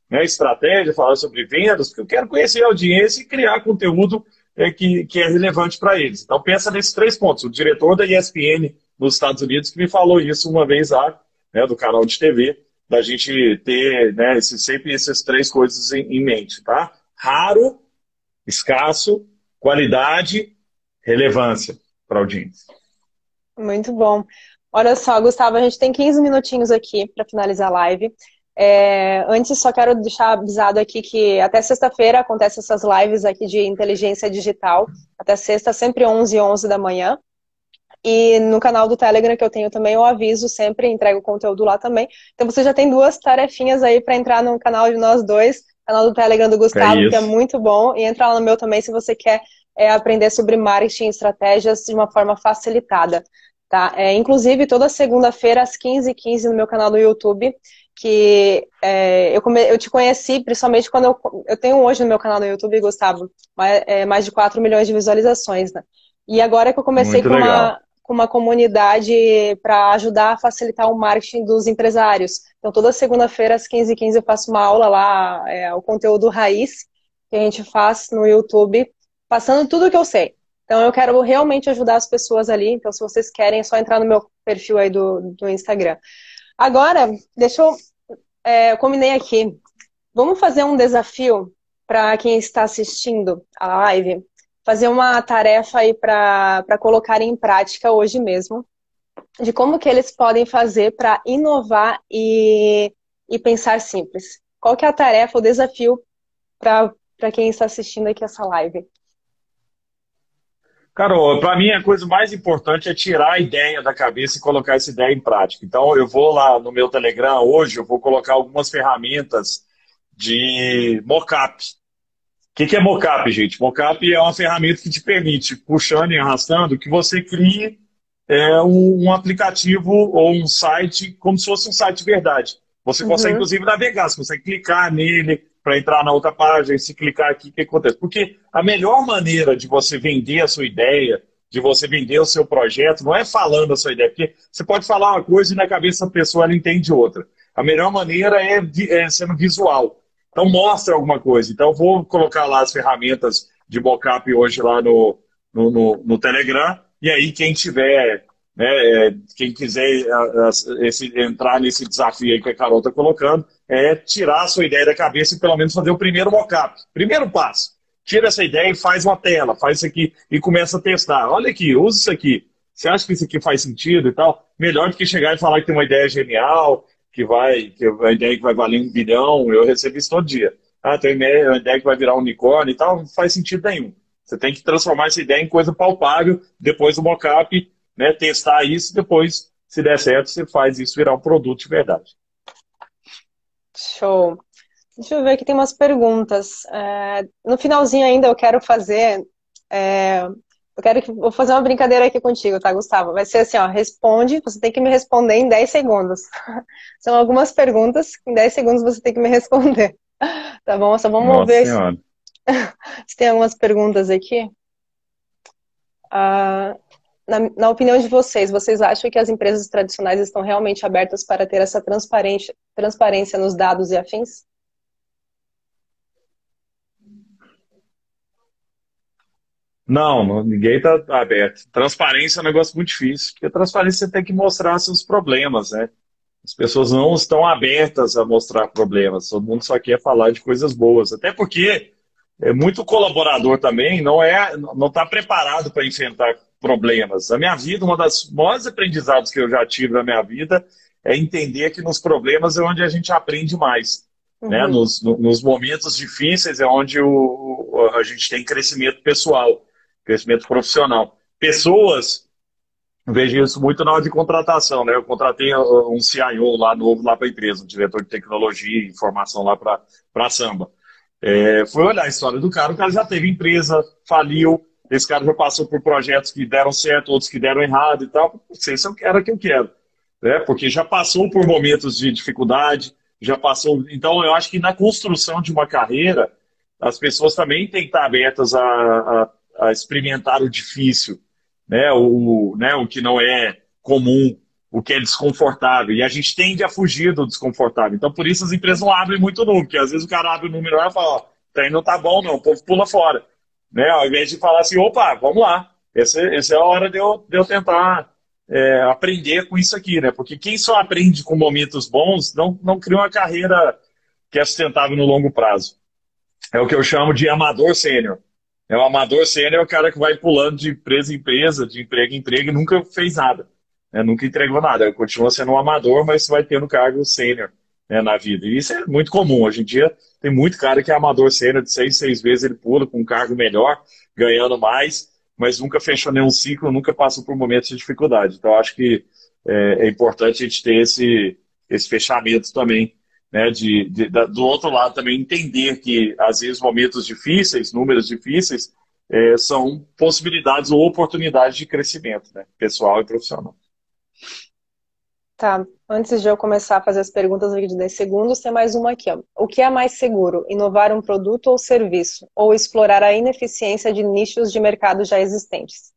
né, estratégia, falar sobre vendas, porque eu quero conhecer a audiência e criar conteúdo é, que, que é relevante para eles. Então pensa nesses três pontos. O diretor da E S P N nos Estados Unidos que me falou isso uma vez lá, né, do canal de T V, da gente ter, né, esse, sempre essas três coisas em, em mente, tá? Raro, escasso, qualidade, relevância para a audiência. Muito bom. Olha só, Gustavo, a gente tem quinze minutinhos aqui para finalizar a live. É, antes, só quero deixar avisado aqui que até sexta-feira acontecem essas lives aqui de inteligência digital. Até sexta, sempre onze e onze da manhã. E no canal do Telegram que eu tenho também, eu aviso sempre, entrego conteúdo lá também. Então você já tem duas tarefinhas aí para entrar no canal de nós dois, canal do Telegram do Gustavo, É que é isso. muito bom, e entrar lá no meu também se você quer é, aprender sobre marketing e estratégias de uma forma facilitada. Tá? É, inclusive, toda segunda-feira, às quinze e quinze, no meu canal do YouTube, que é, eu, come, eu te conheci, principalmente quando eu, eu tenho hoje no meu canal do YouTube, Gustavo, mais, é, mais de quatro milhões de visualizações, né? E agora que eu comecei Muito com legal. uma, com uma comunidade para ajudar a facilitar o marketing dos empresários. Então, toda segunda-feira, às quinze e quinze, eu faço uma aula lá, é, o conteúdo raiz, que a gente faz no YouTube, passando tudo o que eu sei. Então, eu quero realmente ajudar as pessoas ali. Então, se vocês querem, é só entrar no meu perfil aí do, do Instagram. Agora, deixa eu... É, eu combinei aqui. Vamos fazer um desafio para quem está assistindo a live. Fazer uma tarefa aí para para colocar em prática hoje mesmo. De como que eles podem fazer para inovar e, e pensar simples. Qual que é a tarefa, o desafio para para quem está assistindo aqui essa live? Carol, para mim a coisa mais importante é tirar a ideia da cabeça e colocar essa ideia em prática. Então eu vou lá no meu Telegram hoje, eu vou colocar algumas ferramentas de mockup. O que que é mockup, gente? Mockup é uma ferramenta que te permite, puxando e arrastando, que você crie é, um, um aplicativo ou um site como se fosse um site de verdade. Você consegue, Uhum, inclusive, navegar, você consegue clicar nele para entrar na outra página, e se clicar aqui, o que acontece? Porque a melhor maneira de você vender a sua ideia, de você vender o seu projeto, não é falando a sua ideia, porque você pode falar uma coisa e na cabeça da pessoa ela entende outra. A melhor maneira é, é sendo visual. Então mostra alguma coisa. Então vou colocar lá as ferramentas de mockup hoje lá no, no, no, no Telegram, e aí quem tiver, né, é, quem quiser a, a, esse, entrar nesse desafio aí que a Carol está colocando, é tirar a sua ideia da cabeça e pelo menos fazer o primeiro mockup. Primeiro passo. Tira essa ideia e faz uma tela, faz isso aqui e começa a testar. Olha aqui, usa isso aqui. Você acha que isso aqui faz sentido e tal? Melhor do que chegar e falar que tem uma ideia genial, que vai, que é uma ideia que vai valer um bilhão, eu recebo isso todo dia. Ah, tem uma ideia que vai virar um unicórnio e tal, não faz sentido nenhum. Você tem que transformar essa ideia em coisa palpável, depois do mockup, né, testar isso, depois, se der certo, você faz isso virar um produto de verdade. show. Deixa eu ver aqui, tem umas perguntas. É, no finalzinho ainda eu quero fazer. É, eu quero que, vou fazer uma brincadeira aqui contigo, tá, Gustavo? Vai ser assim, ó, responde, você tem que me responder em dez segundos. São algumas perguntas, em dez segundos você tem que me responder. Tá bom? Só vamos Nossa ver se, Senhora. se tem algumas perguntas aqui. Ah, na, na opinião de vocês, vocês acham que as empresas tradicionais estão realmente abertas para ter essa transparência, transparência nos dados e afins? Não, não, ninguém está aberto. Transparência é um negócio muito difícil, porque a transparência você tem que mostrar seus problemas, né? As pessoas não estão abertas a mostrar problemas, todo mundo só quer falar de coisas boas. Até porque é muito colaborador também não é, não está preparado para enfrentar problemas. Na minha vida, uma das maiores aprendizados que eu já tive na minha vida é entender que nos problemas é onde a gente aprende mais. Né? Uhum. Nos, no- nos momentos difíceis é onde o, o- a gente tem crescimento pessoal, crescimento profissional. Pessoas, eu vejo isso muito na hora de contratação, né? Eu contratei uh, um C I O lá novo lá para a empresa, um diretor de tecnologia e informação lá para a Samba. É, foi olhar a história do cara, o cara já teve empresa, faliu, esse cara já passou por projetos que deram certo, outros que deram errado e tal. Não sei se eu quero o que eu quero, né? Porque já passou por momentos de dificuldade, já passou. Então, eu acho que na construção de uma carreira, as pessoas também têm que estar abertas a, a, a experimentar o difícil, né? O, né? O que não é comum. o que é desconfortável. E a gente tende a fugir do desconfortável. Então, por isso as empresas não abrem muito número, porque às vezes o cara abre o número lá e fala, ó, o trem não tá bom não, o povo pula fora. Né? Ao invés de falar assim, opa, vamos lá, essa, essa é a hora de eu, de eu tentar é, aprender com isso aqui, né? Porque quem só aprende com momentos bons não, não cria uma carreira que é sustentável no longo prazo. É o que eu chamo de amador sênior. É o amador sênior, é o cara que vai pulando de empresa em empresa, de emprego em emprego e nunca fez nada. Né? Nunca entregou nada. Ele continua sendo um amador, mas vai tendo cargo sênior, né, na vida. E isso é muito comum. Hoje em dia tem muito cara que é amador sênior, de seis, seis vezes ele pula com um cargo melhor, ganhando mais, mas nunca fechou nenhum ciclo, nunca passou por momentos de dificuldade. Então, acho que é, é importante a gente ter esse, esse fechamento também. Né, de, de, da, do outro lado também entender que às vezes momentos difíceis, números difíceis, é, são possibilidades ou oportunidades de crescimento, né, pessoal e profissional. Tá, antes de eu começar a fazer as perguntas aqui de dez segundos, tem mais uma aqui, ó. O que é mais seguro, inovar um produto ou serviço? Ou explorar a ineficiência de nichos de mercado já existentes?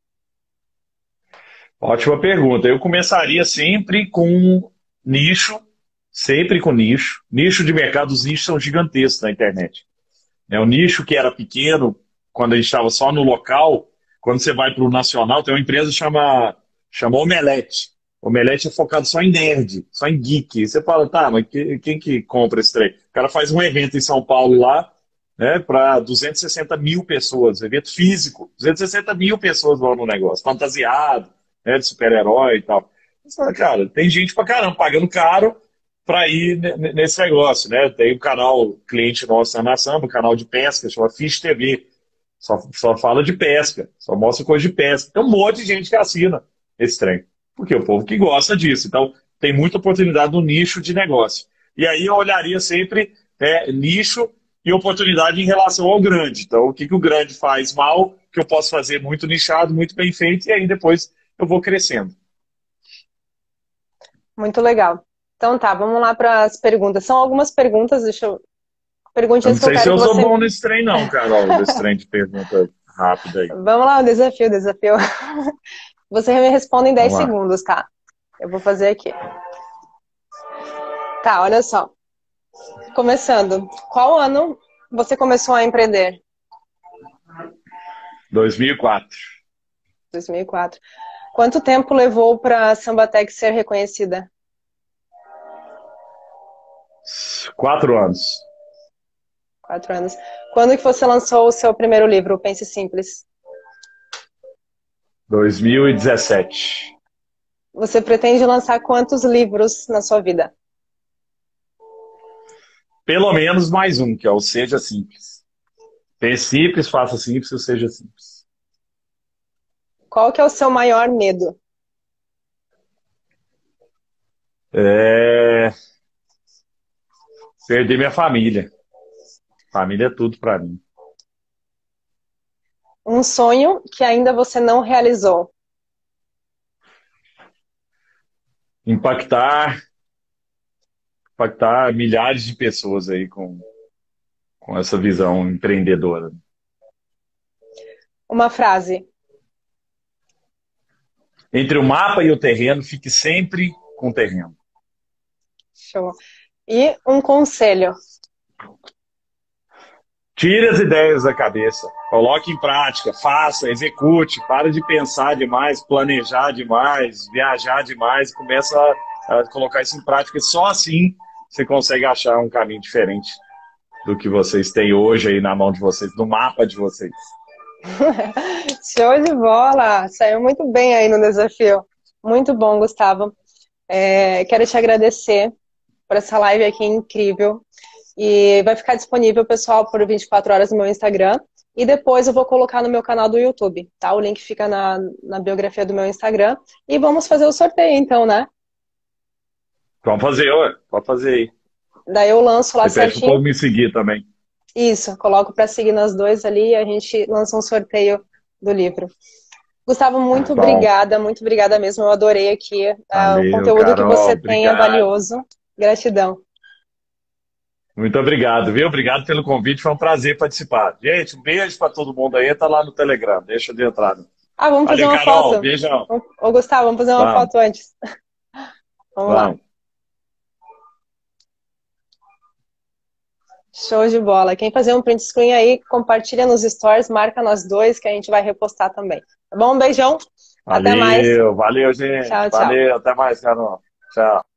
Ótima pergunta. Eu começaria sempre com nicho, sempre com nicho. Nicho de mercado, os nichos são gigantescos na internet. É um nicho que era pequeno, quando a gente estava só no local, quando você vai para o nacional, tem uma empresa que chama, chama Omelete. Omelete é focado só em nerd, só em geek. E você fala, tá, mas que- quem que compra esse trem? O cara faz um evento em São Paulo lá, né, para duzentas e sessenta mil pessoas, evento físico, duzentas e sessenta mil pessoas vão no negócio, fantasiado, né, de super-herói e tal. Você fala, cara, tem gente pra caramba pagando caro para ir ne- ne- nesse negócio, né? Tem um canal cliente nosso na Samba, um canal de pesca, chama Fish T V. Só, só fala de pesca, só mostra coisa de pesca. Tem um monte de gente que assina esse trem. Porque o povo que gosta disso. Então, tem muita oportunidade no nicho de negócio. E aí eu olharia sempre é, nicho e oportunidade em relação ao grande. Então, o que, que o grande faz mal, que eu posso fazer muito nichado, muito bem feito, e aí depois eu vou crescendo. Muito legal. Então tá, vamos lá para as perguntas. São algumas perguntas, deixa eu... Eu não Perguntinhas que eu sei se quero eu que sou você... bom nesse trem, não, Carol, desse trem de pergunta rápida aí. Vamos lá, o desafio, o desafio. Você me responde em dez Vamos lá. segundos, tá? Eu vou fazer aqui. Tá, olha só. Começando. Qual ano você começou a empreender? dois mil e quatro. dois mil e quatro. Quanto tempo levou para a Sambatec ser reconhecida? Quatro anos. Quatro anos. Quando que você lançou o seu primeiro livro, Pense Simples? dois mil e dezessete. Você pretende lançar quantos livros na sua vida? Pelo menos mais um, que é o Seja Simples. Pense simples, faça simples, o Seja Simples. Qual que é o seu maior medo? É... Perder minha família. Família é tudo pra mim. Um sonho que ainda você não realizou? Impactar, impactar milhares de pessoas aí com, com essa visão empreendedora. Uma frase. Entre o mapa e o terreno, fique sempre com o terreno. Show. E um conselho. Tire as ideias da cabeça, coloque em prática, faça, execute, para de pensar demais, planejar demais, viajar demais, e começa a, a colocar isso em prática. Só assim você consegue achar um caminho diferente do que vocês têm hoje aí na mão de vocês, no mapa de vocês. Show de bola! Saiu muito bem aí no desafio. Muito bom, Gustavo. É, quero te agradecer por essa live aqui incrível. E vai ficar disponível, pessoal, por vinte e quatro horas no meu Instagram. E depois eu vou colocar no meu canal do YouTube, tá? O link fica na, na biografia do meu Instagram. E vamos fazer o sorteio, então, né? Vamos fazer, ué. Pode fazer aí. Daí eu lanço lá Você pede pro certinho. povo me seguir também. Isso, coloco para seguir nas duas ali e a gente lança um sorteio do livro. Gustavo, muito Bom, obrigada, muito obrigada mesmo. Eu adorei aqui. Uh, o valeu, conteúdo que Carol. você tem é Obrigado. valioso. Gratidão. Muito obrigado, viu? Obrigado pelo convite, foi um prazer participar. Gente, um beijo para todo mundo aí, tá lá no Telegram, deixa de entrar. Ah, vamos fazer Valeu, uma Carol, foto. beijão. Ô, Gustavo, vamos fazer uma Vamos. foto antes. Vamos lá. Vamos. Show de bola. Quem fazer um print screen aí, compartilha nos stories, marca nós dois que a gente vai repostar também. Tá bom? Um beijão. Até mais. Valeu, valeu, gente. Tchau, tchau. Valeu, até mais, Carol. Tchau.